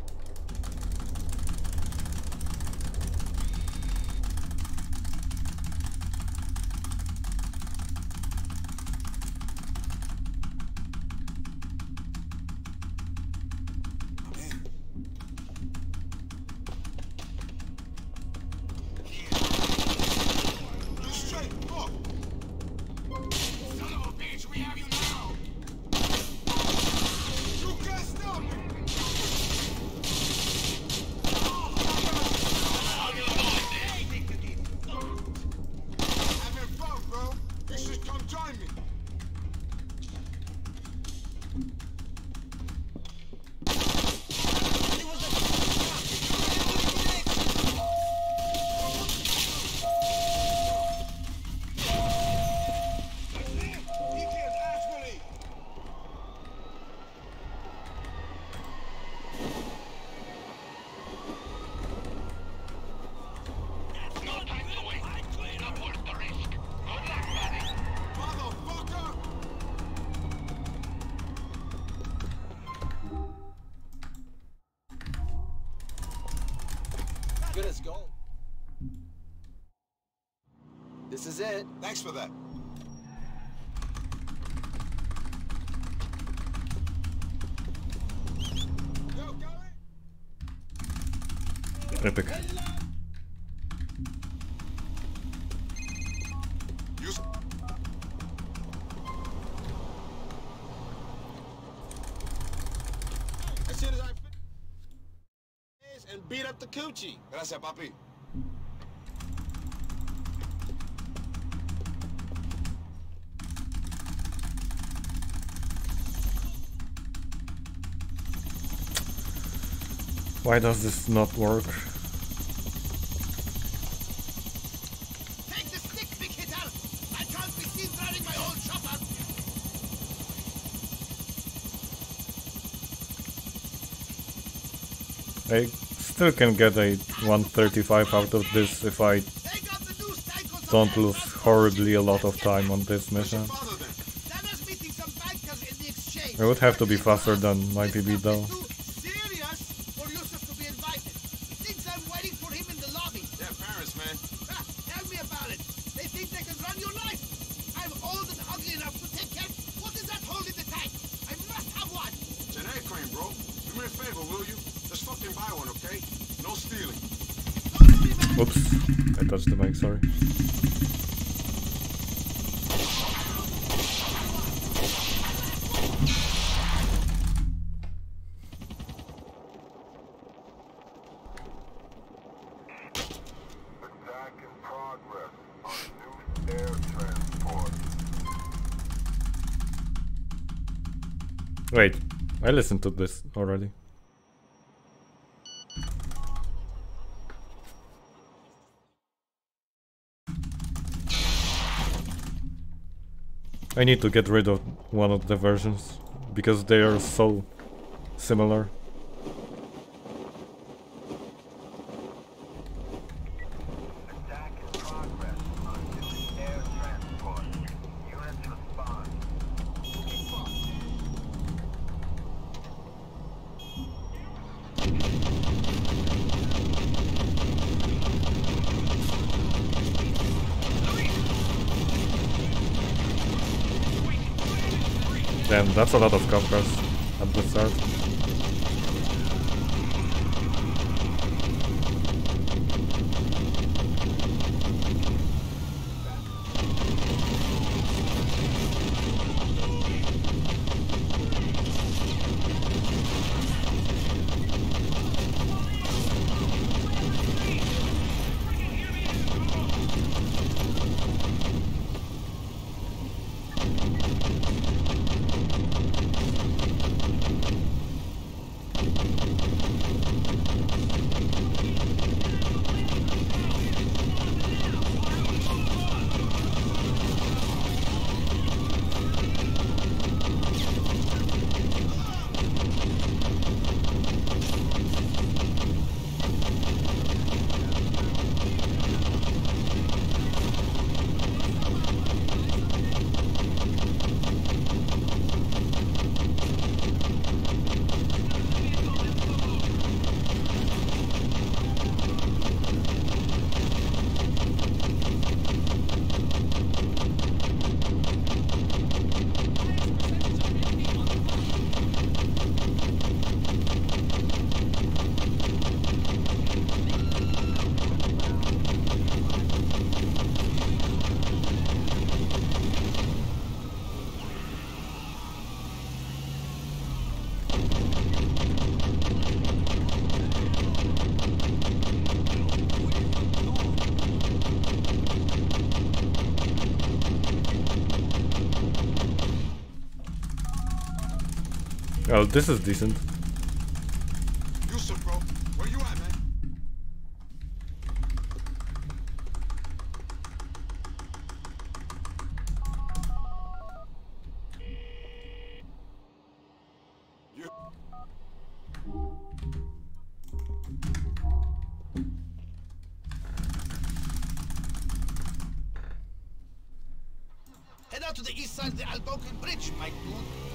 You straight fuck! Son of a bitch, we have you now! You can't stop me! Having fun, bro. You should come join me. He can't actually. No time to wait. Not worth the risk. Good luck, buddy. Motherfucker! Good as gold. This is it. Thanks for that. Yo, Gary? Epic. You s- As soon as I finish and beat up the coochie. Gracias, papi. Why does this not work? I still can get a one thirty-five out of this if I don't lose horribly a lot of time on this mission. I would have to be faster than my P B though. Oops, I touched the mic, sorry. Attack in progress on new air transport. Wait, I listened to this already. I need to get rid of one of the versions because they are so similar. Attack in progress on new air transport. Units respond. Damn, that's a lot of copters at the start. Well, this is decent. Yusuf, bro, where you at, man? You. Head out to the east side of the Algonquin Bridge, my dude.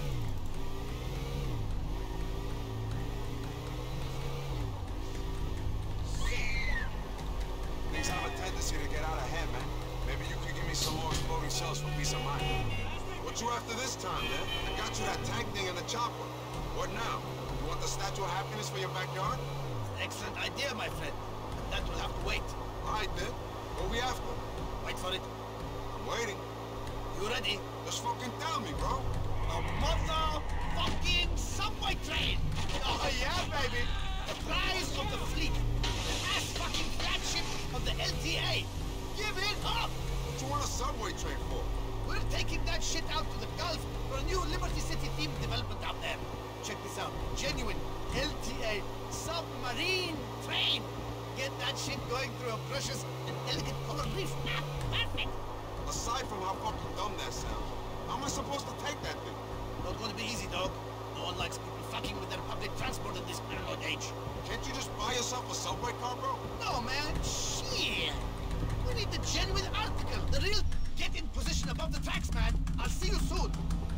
Things have a tendency to get out of hand, man. Maybe you could give me some more exploding shells for peace of mind. What you after this time, man? I got you that tank thing and the chopper. What now? You want the Statue of Happiness for your backyard? Excellent idea, my friend. But that will have to wait. All right, then. What we after? Wait for it. I'm waiting. You ready? Just fucking tell me, bro. A motherfucking subway train! Oh yeah, baby! The prize of the fleet! The ass-fucking flagship of the L T A! Give it up! What you want a subway train for? We're taking that shit out to the Gulf for a new Liberty City themed development out there. Check this out. Genuine L T A submarine train! Get that shit going through a precious and delicate coral reef. Ah, perfect! Aside from how fucking dumb that sounds, how am I supposed to take that thing? Not gonna be easy, dog. No one likes people fucking with their public transport at this parallel age. Can't you just buy yourself a subway car, bro? No, man. Shit. We need the genuine article. The real... Get in position above the tracks, man. I'll see you soon.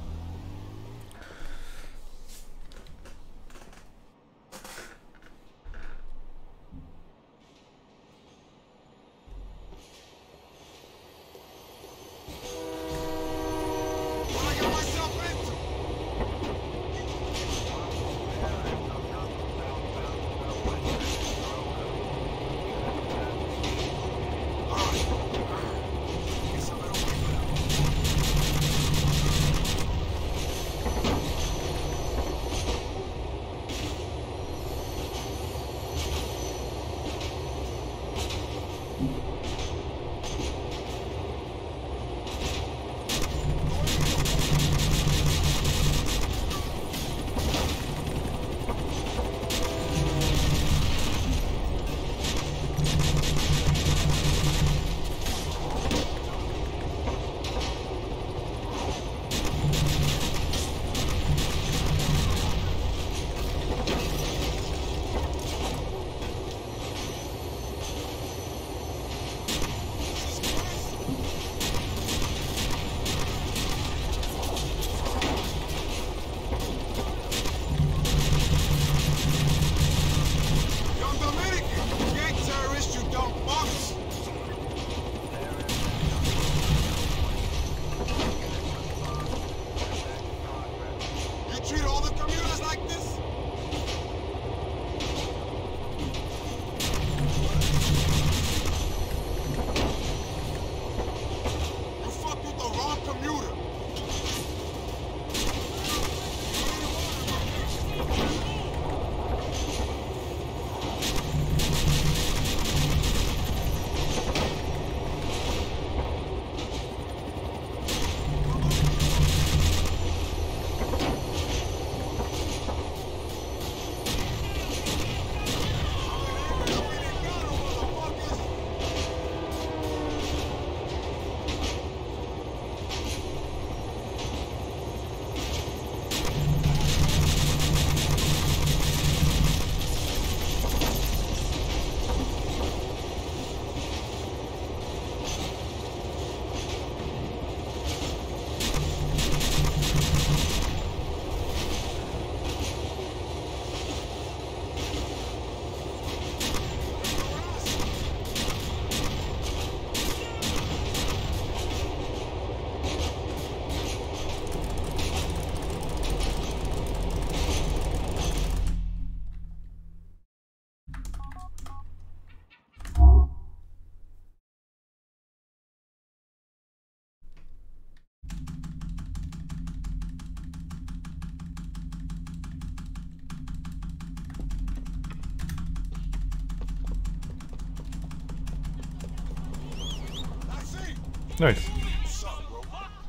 Nice. What's up, bro?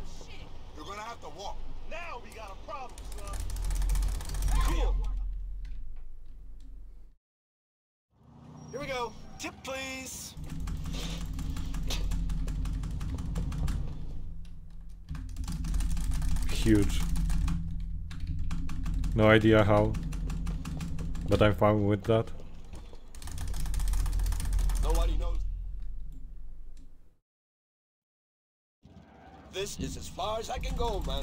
You're gonna have to walk. Now we got a problem, son. Cool. Here we go. Tip, please. Huge. No idea how, but I'm fine with that. Nobody knows. This is as far as I can go, man.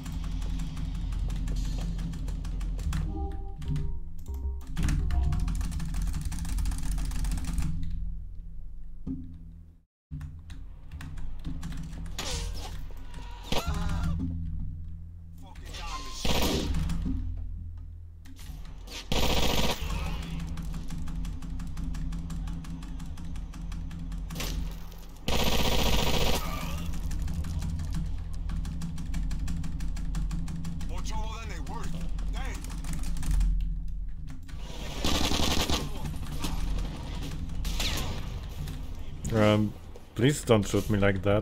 Um, please don't shoot me like that.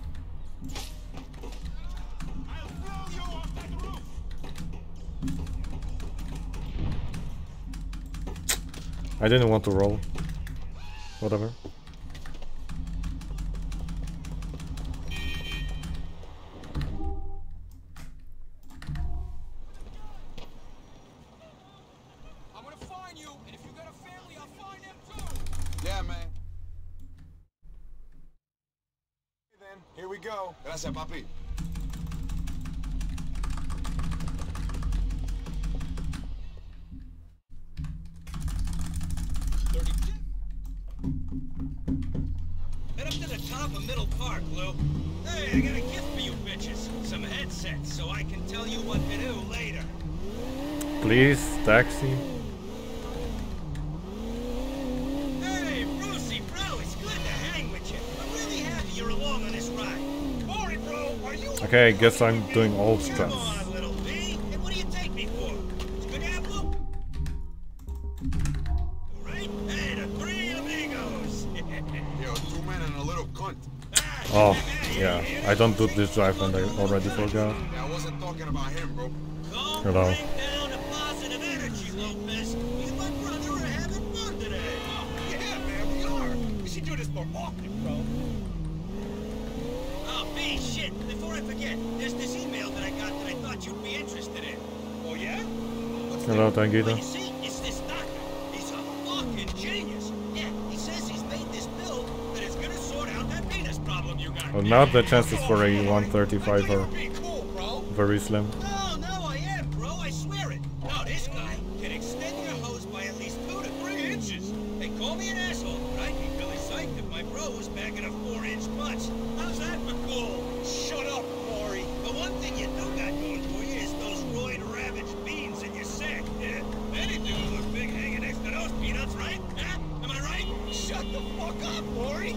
I didn't want to roll. Whatever. Gracias, papi. Head up to the top of Middle Park, Lou. Hey, I got a gift for you bitches. Some headsets, so I can tell you what to do later. Please, taxi. Hey, Brucey, bro, it's good to hang with you. I'm really happy you're along on this ride. Corey, bro, are you... Okay, I guess I'm doing all Come strats. on, little B. Hey, what do you take me for? It's good to have Lou. Right? Hey, the three amigos. Yo, two men and a little cunt. Oh, yeah. I don't do this drive and I already forgot. Yeah, I wasn't talking about him, bro. Don't Hello. bring down the positive energy, Lopez. Me and my brother are having fun today. Oh, yeah, man, we are. We should do this more often, bro. Oh, B, shit. Before I forget, there's this email that I got that I thought you'd be interested in. Oh, yeah? What's Hello, that? Well, Tanguita. you see, it's this doctor. He's a fucking genius. Yeah, he says he's made this pill that is gonna sort out that penis problem you got. Well, now the chances for a one thirty-five are Be cool, bro. very slim. No, no, I am, bro. I swear it. Now, this guy can extend your hose by at least two to three inches. They call me an asshole, but I'd be really psyched if my bro was packing a four-inch punch. How's that for cool? Shut up, Maury. The one thing you do got going for you is those roid-ravaged beans in your sack. Yeah, anything would look big hanging next to those peanuts, right? Huh? Am I right? Shut the fuck up, Maury.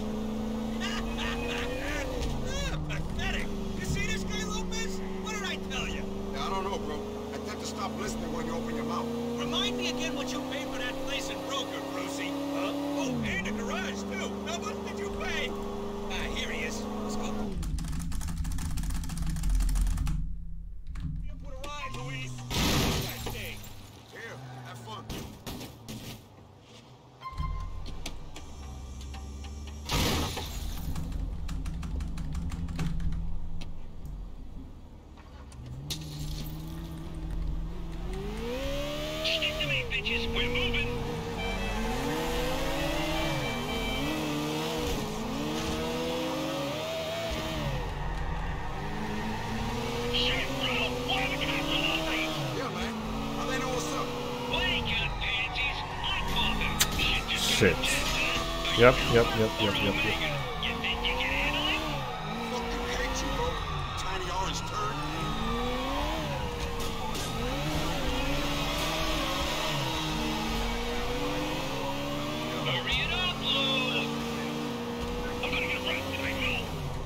Ah, pathetic. You see this guy, Lopez? What did I tell you? Yeah, I don't know, bro. I tend to stop listening when you open your mouth. Remind me again what you paid for that place in Broker, Brucey. Huh? Oh, and the garage, too. How much did you pay? Ah, here he is. Let's go. For the ride, Luis. Nice day. Here, have fun. Stick to me, bitches. We're moving. Shit, bro. Why are the cops all over us? Yeah, man. How they know what's up? Blanket panties. I call them. Shit just Shit. got intense, huh? Yep, yep, yep, yep, yep, yep. You think you can handle it? Fucking hate you, bro. Tiny orange turd. Hurry it up, Lou! I'm gonna get arrested, I know!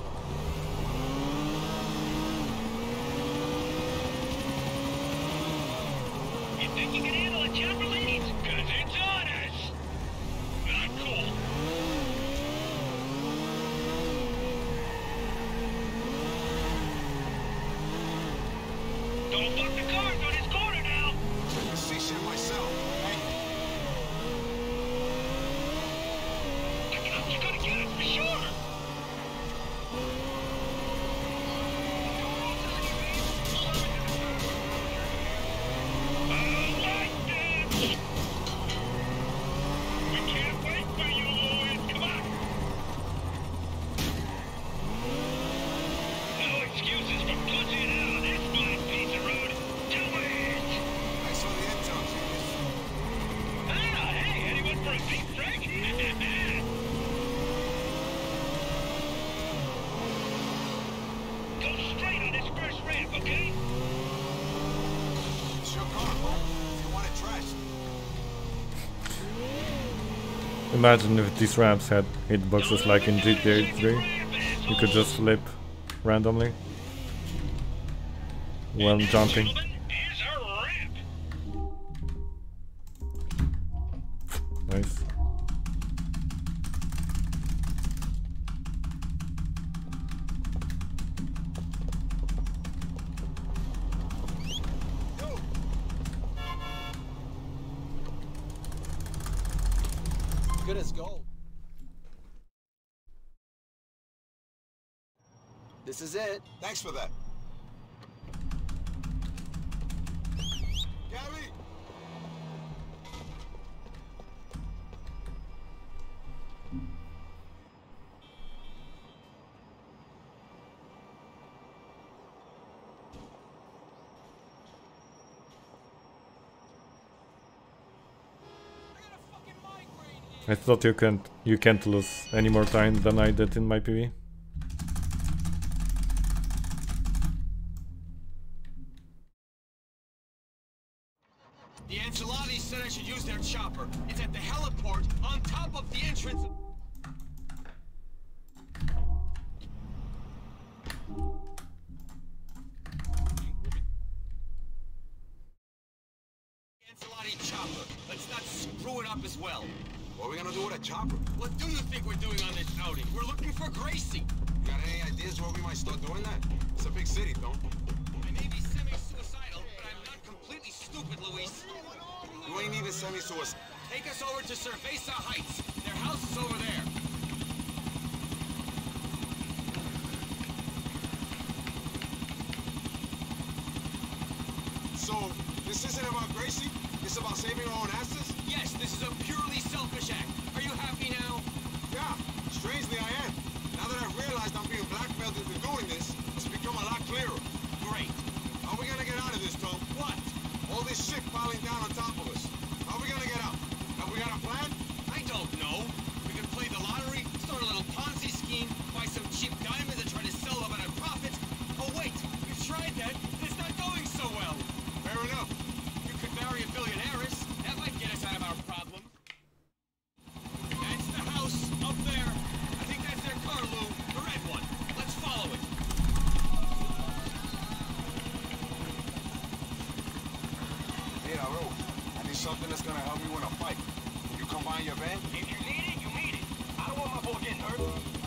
You think you can handle it, Jefferson? Cause it's on us! Not cool. Don't fuck the cars on this corner now! I see shit myself. Hey, You gotta get it for sure! I like this! We can't wait for you, Louis! Come on! No excuses for pushing out on this fine piece of road! Do it! thanks for the intel, genius. Ah, hey, anyone for a beef break? Go straight on this first ramp, okay? It's your car, bro. If you want it trashed. Imagine if these ramps had hitboxes like in G T A three. You could just flip randomly while jumping. Gentlemen, here's our ramp. Nice. Good as gold. This is it. Thanks for that. Gary! I thought you can't you can't lose any more time than I did in my P V. The Ancelottis said I should use their chopper. It's at the heliport on top of the entrance. Ancelotti chopper. Let's not screw it up as well. What are we gonna do with a chopper? What do you think we're doing on this outing? We're looking for Gracie. You got any ideas where we might start doing that? It's a big city, don't? I may be semi-suicidal, but I'm not completely stupid, Luis. You ain't even semi-suicide. Take us over to Cerveza Heights. Their house is over there. So, this isn't about Gracie? It's about saving our own asses? Yes, this is a purely selfish act. Are you happy now? Yeah, strangely I am. Now that I've realized I'm being blackmailed into doing this, it's become a lot clearer. Great. How are we gonna get out of this, Tom? What? All this shit piling down on top of us. How are we gonna get out? Have we got a plan? I don't know. We could play the lottery, start a little Ponzi scheme, buy some cheap diamonds and try to sell them at a profit. Oh wait, we've tried that, and it's not going so well. Fair enough. You could marry a billionaireess. That might get us out of our problem. That's the house up there. I think that's their car, Lou. The red one. Let's follow it. Hey, Raul, I need something that's gonna help me win a fight. Can you come by in your van? If you need it, you need it. I don't want my boy getting hurt.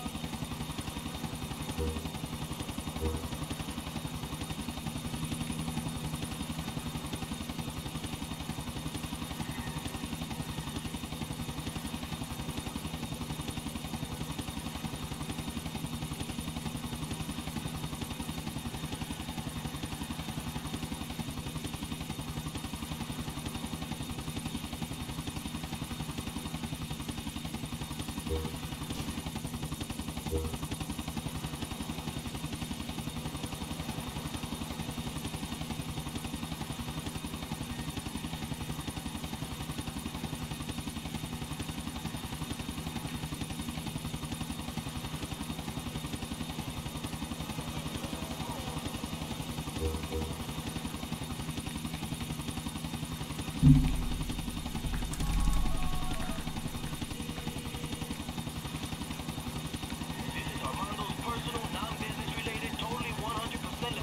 This is Armando's personal, non-business related, totally one hundred percent.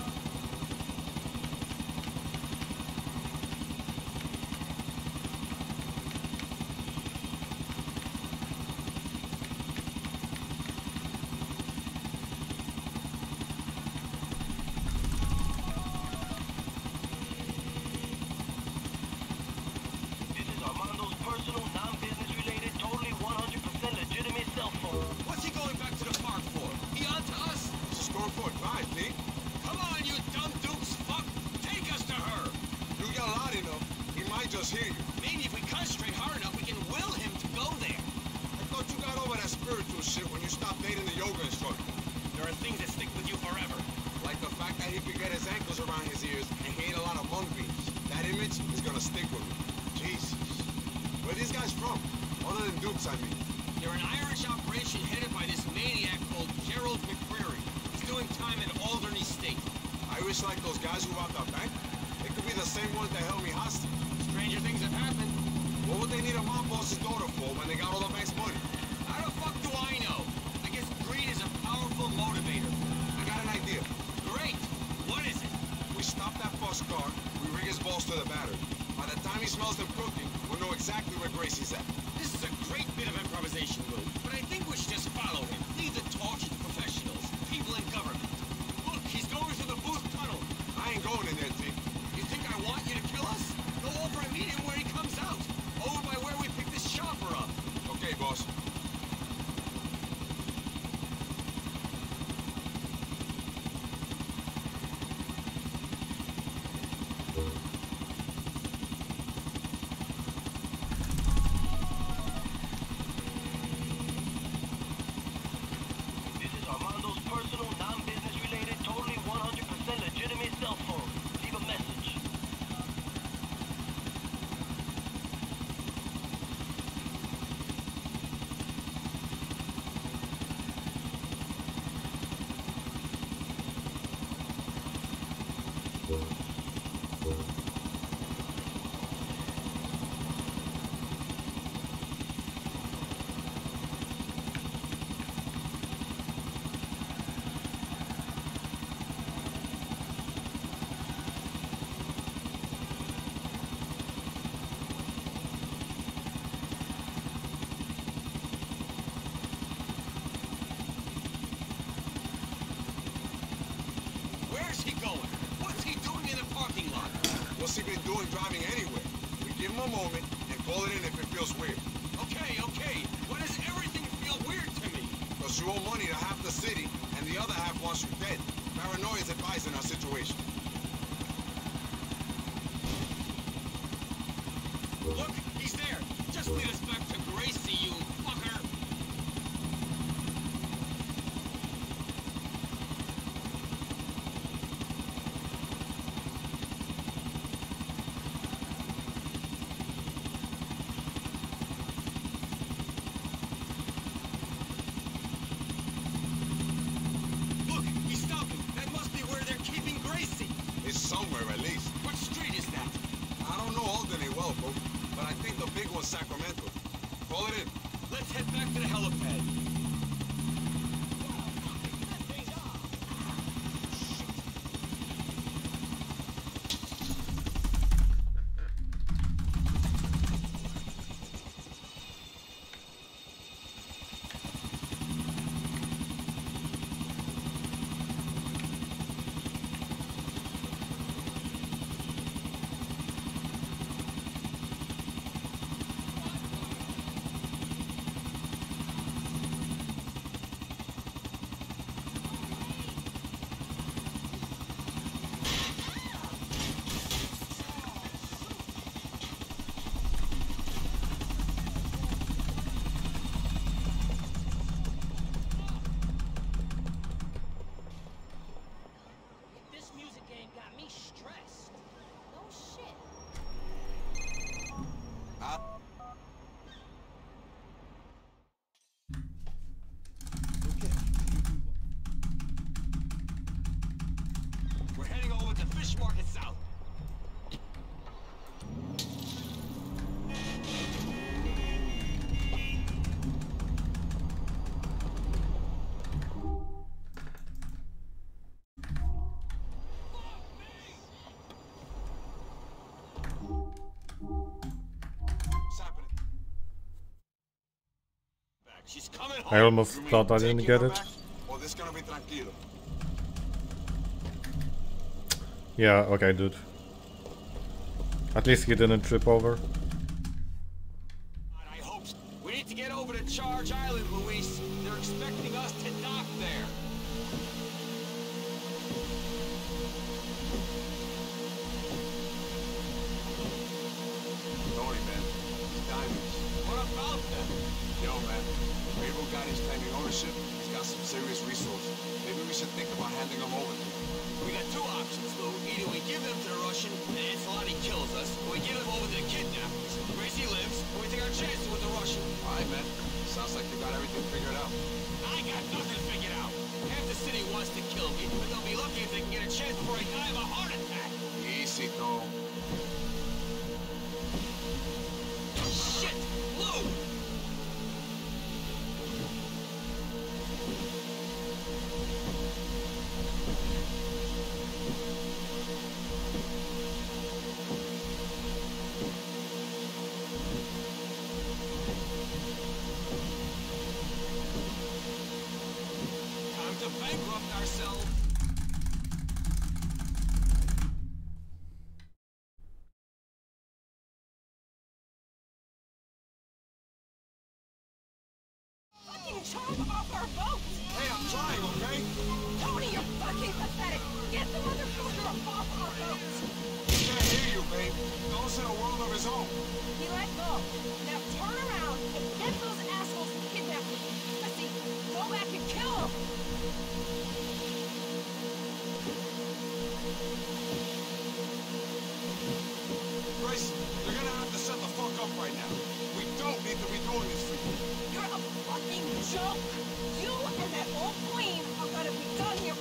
This is Armando's personal, non-business related, totally one hundred percent legitimate cell phone. What's he going back to the park for? He on to us? Just going for a drive, Pete. Come on, you dumb dukes! Fuck! Take us to her! You yell loud enough, he might just hear you. Maybe if we concentrate hard enough, we can will him to go there. I thought you got over that spiritual shit when you stopped dating the yoga instructor. There are things that stick with you forever. Like the fact that he could get his ankles around his ears and he ate a lot of mung beans. That image is gonna stick with me. Jesus. Where are these guys from? Other than Dukes, I mean. They're an Irish operation headed by this maniac called Gerald McCreary. He's doing time in Alderney State. Irish like those guys who robbed our bank? They could be the same ones that held me hostage. Stranger things have happened. What would they need a mob boss's daughter for when they got all the bank's money? How the fuck do I know? I guess greed is a powerful motivator. I got an idea. Great! What is it? We stop that bus car, we rig his balls to the battery. By the time he smells them cooking, we'll know exactly where Gracie's at. This is a great bit of improvisation, Lou. But I think we should just follow him. Leave the torch to professionals. People in government. Look, he's going through the booth tunnel. I ain't going in there, T. You think I want you to kill us? Go over and meet him where he comes out. Over by where we picked this chopper up. Okay, boss. This is Armando's personal, non-business related, totally one hundred percent legitimate cell phone. Leave a message. What's he been doing driving anywhere? We give him a moment and call it in if it feels weird. Okay, okay. Why does everything feel weird to me? Because you owe money to half the city, and the other half wants you dead. Paranoia is advised in our situation. Look, he's there. Just lead us back to Gracie, you fucker. Look, he's stopping. That must be where they're keeping Gracie. It's somewhere at least. What street is that? I don't know Albany well, bro, but I think the big one's Sacramento. Call it in. Let's head back to the helipad. This music game got me stressed. No shit. Ah. We're heading over to Fish Market South. What's happening? She's coming I home. almost You mean thought I didn't taking get her it. back, or this gonna be tranquilo? Yeah, okay, dude. At least he didn't trip over. I hope so. We need to get over to Charge Island, Luis. They're expecting us to dock there. Tony, man. These diamonds. What about them? Yo, man. Rainbow got his claiming ownership. He's got some serious resources. Maybe we should think about handing them over to him. We got two options, Lou. Either we give them to the Russian and Ancelotti kills us, or we give them over to the kidnappers. Gracie lives, and we take our chances with the Russian. All right, man. Sounds like you got everything figured out. I got nothing figured out. Half the city wants to kill me, but they'll be lucky if they can get a chance before I die of a heart attack. Easy, though. Shit! Lou! Time to bankrupt ourselves. Fucking chomp off our boat! Hey, I'm trying, okay? Tony, you're fucking pathetic! Get the motherfucker off our boat! He can't hear you, babe. Goes in a world of his own. He let go. Now turn around and get those assholes who kidnapped me. Pussy, go back and kill them! Grace, you're gonna have to shut the fuck up right now. We don't need to be doing this for you. You're a fucking joke! You and that old queen are gonna be done here.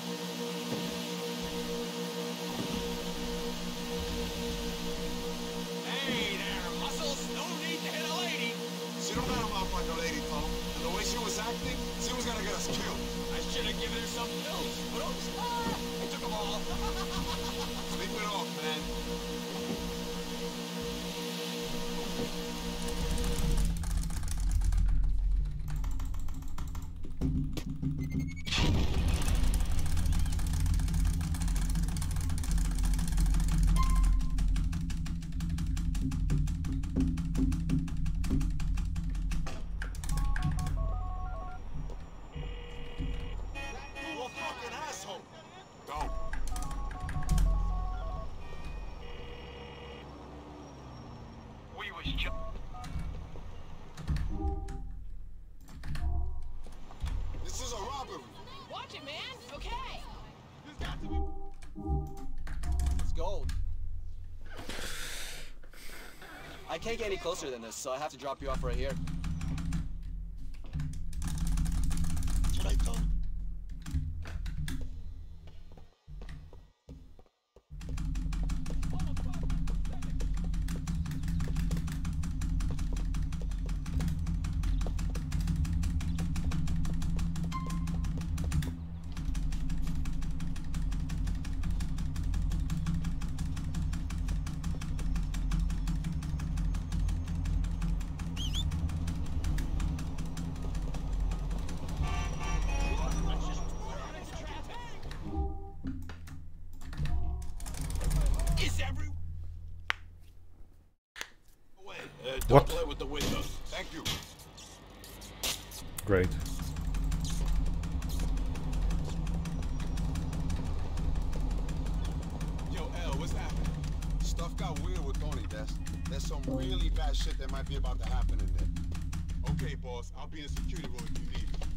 Hey there, muscles. No need to hit a lady. She don't got a mouth like a lady, Tom. And the way she was acting, she was gonna get us killed. I should have given her some pills, but oops. I took them all. Sleep it off, man. he was just... This is a robbery. Watch it, man. Okay. There's got to be... It's gold. I can't get any closer than this, so I have to drop you off right here. That's what I thought. Is every... Wait, uh, don't What? play with the windows. Thank you. Great. Yo, L, what's happening? Stuff got weird with Tony, Des. There's some really bad shit that might be about to happen in there. Okay, boss. I'll be in the security room if you need me.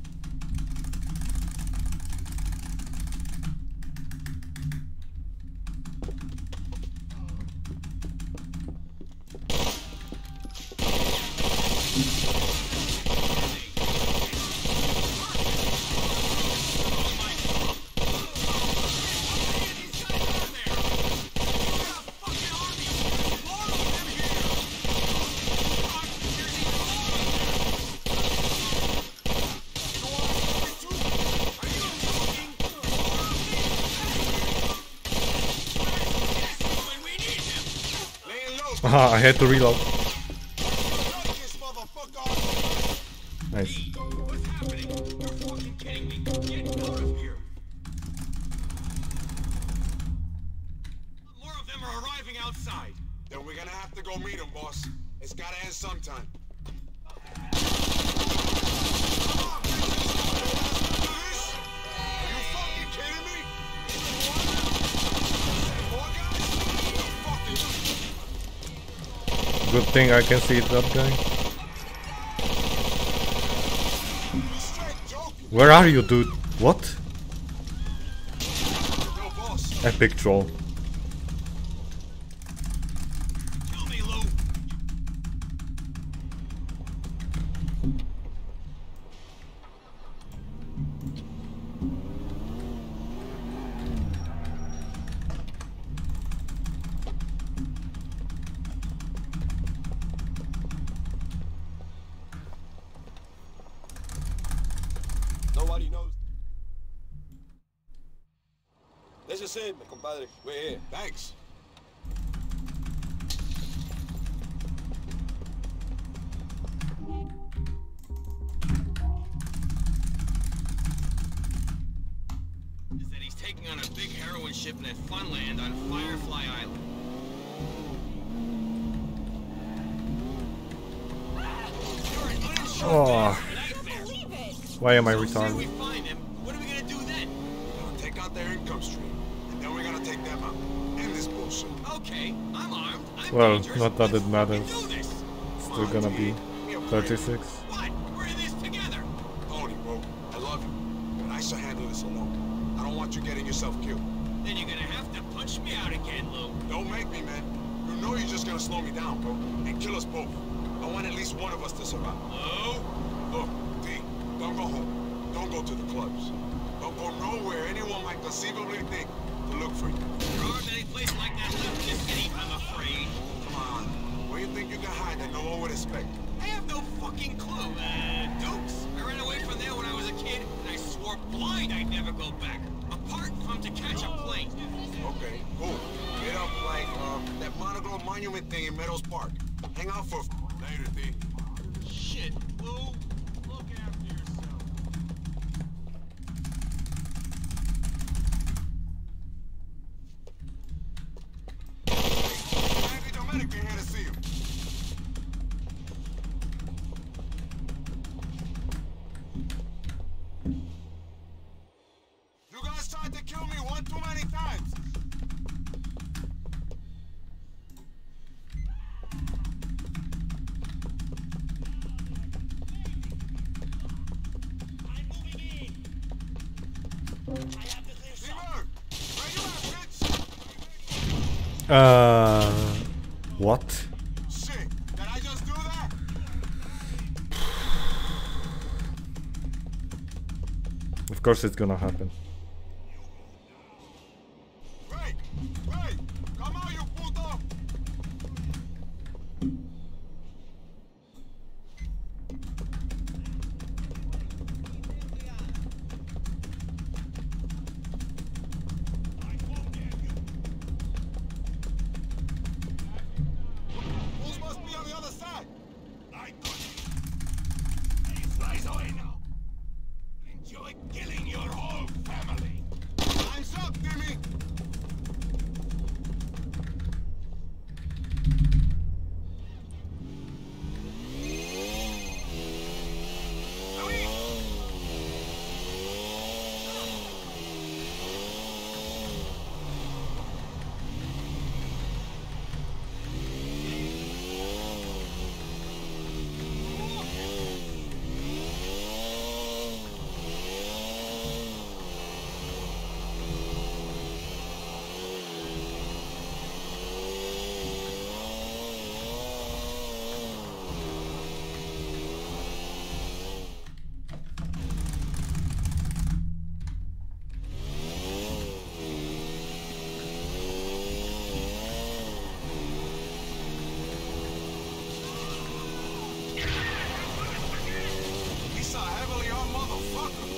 Haha, I had to reload. Nice. What's happening? You're fucking kidding me. Get out of here. More of them are arriving outside. Then we're gonna have to go meet him, boss. It's gotta end sometime. Are you fucking kidding me? More guys? Fuck it. Good thing I can see that guy. You straight joking? Where are you, dude? What? Yo, boss. Epic troll. Kill me, Lou. Nobody knows. This is it, compadre. We're here. Thanks. Is that he's taking on a big heroin shipment at Funland on Firefly Island. You're an uninsured Oh, nightmare. Believe it. why am I So say we retarded? find him, what are we gonna do then? We're gonna take out their income stream, and then we're gonna take them out. End this bullshit. Okay, I'm armed. I'm Well, dangerous. not that Let's it matters. fucking do this. Still gonna be thirty-six. What? We're in this together. Tony, bro, I love you, but I should handle this alone. I don't want you getting yourself killed. Then you're gonna have to punch me out again, Lou. Don't make me, man. You know you're just gonna slow me down, bro, and kill us both. I want at least one of us to survive. Lou? Look, D, don't go home. Don't go to the clubs. Don't go nowhere anyone might conceivably think to look for you. There aren't many places like that left in this city, I'm afraid. Come on. Where you think you can hide that no one would expect? I have no fucking clue. Uh, Dukes? I ran away from there when I was a kid, and I swore blind I'd never go back. Apart from to catch a plane. Okay, cool. Get up like um, that monoglobe monument thing in Meadows Park. Hang out for later, D. Shit, Lou. Look after yourself. Andy Dominic here to see you. You guys tried to kill me one too many times. Uh, what? Shit, did I just do that? Of course it's gonna happen. Wait, wait, come out, you puto! Who's must be on the other side? I got it. He flies away now. Enjoy killing your whole family. Time's up, Timmy! He's a heavily armed motherfucker.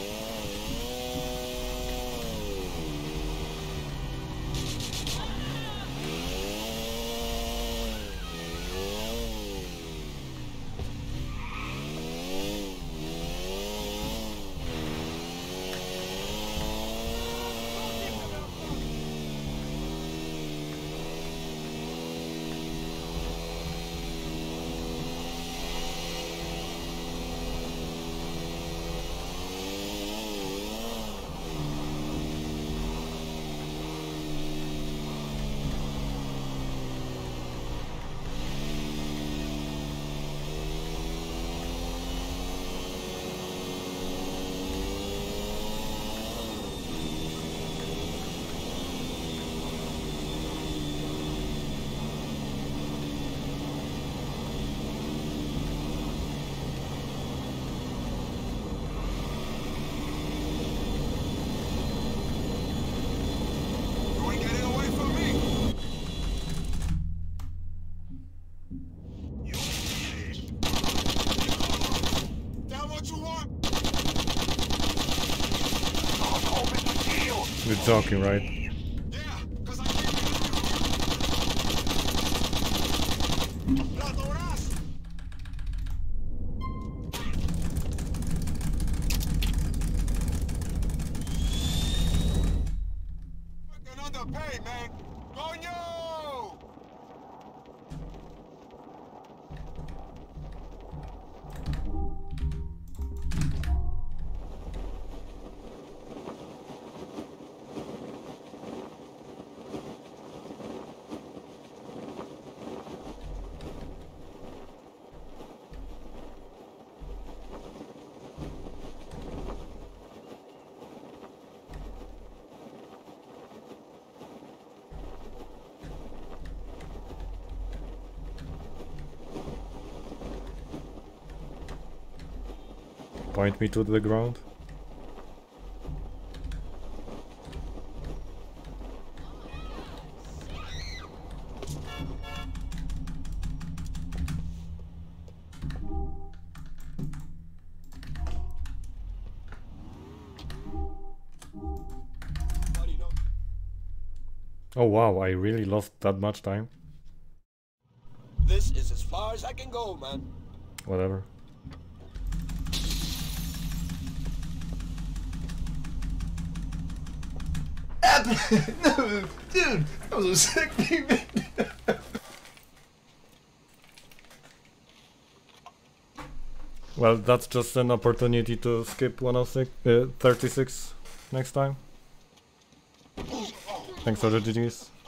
You ain't getting away from me. You finish. Tell what you want. I'm hoping to kill. You're joking, right? Yeah, cause I can't Ratoras! Fucking underpaid, man. Coño! Point me to the ground. Oh wow, I really lost that much time. This is as far as I can go, man. Whatever. No, dude, that was a sick beat. Well, that's just an opportunity to skip one oh six, uh, thirty-six next time. Thanks for the G Gs.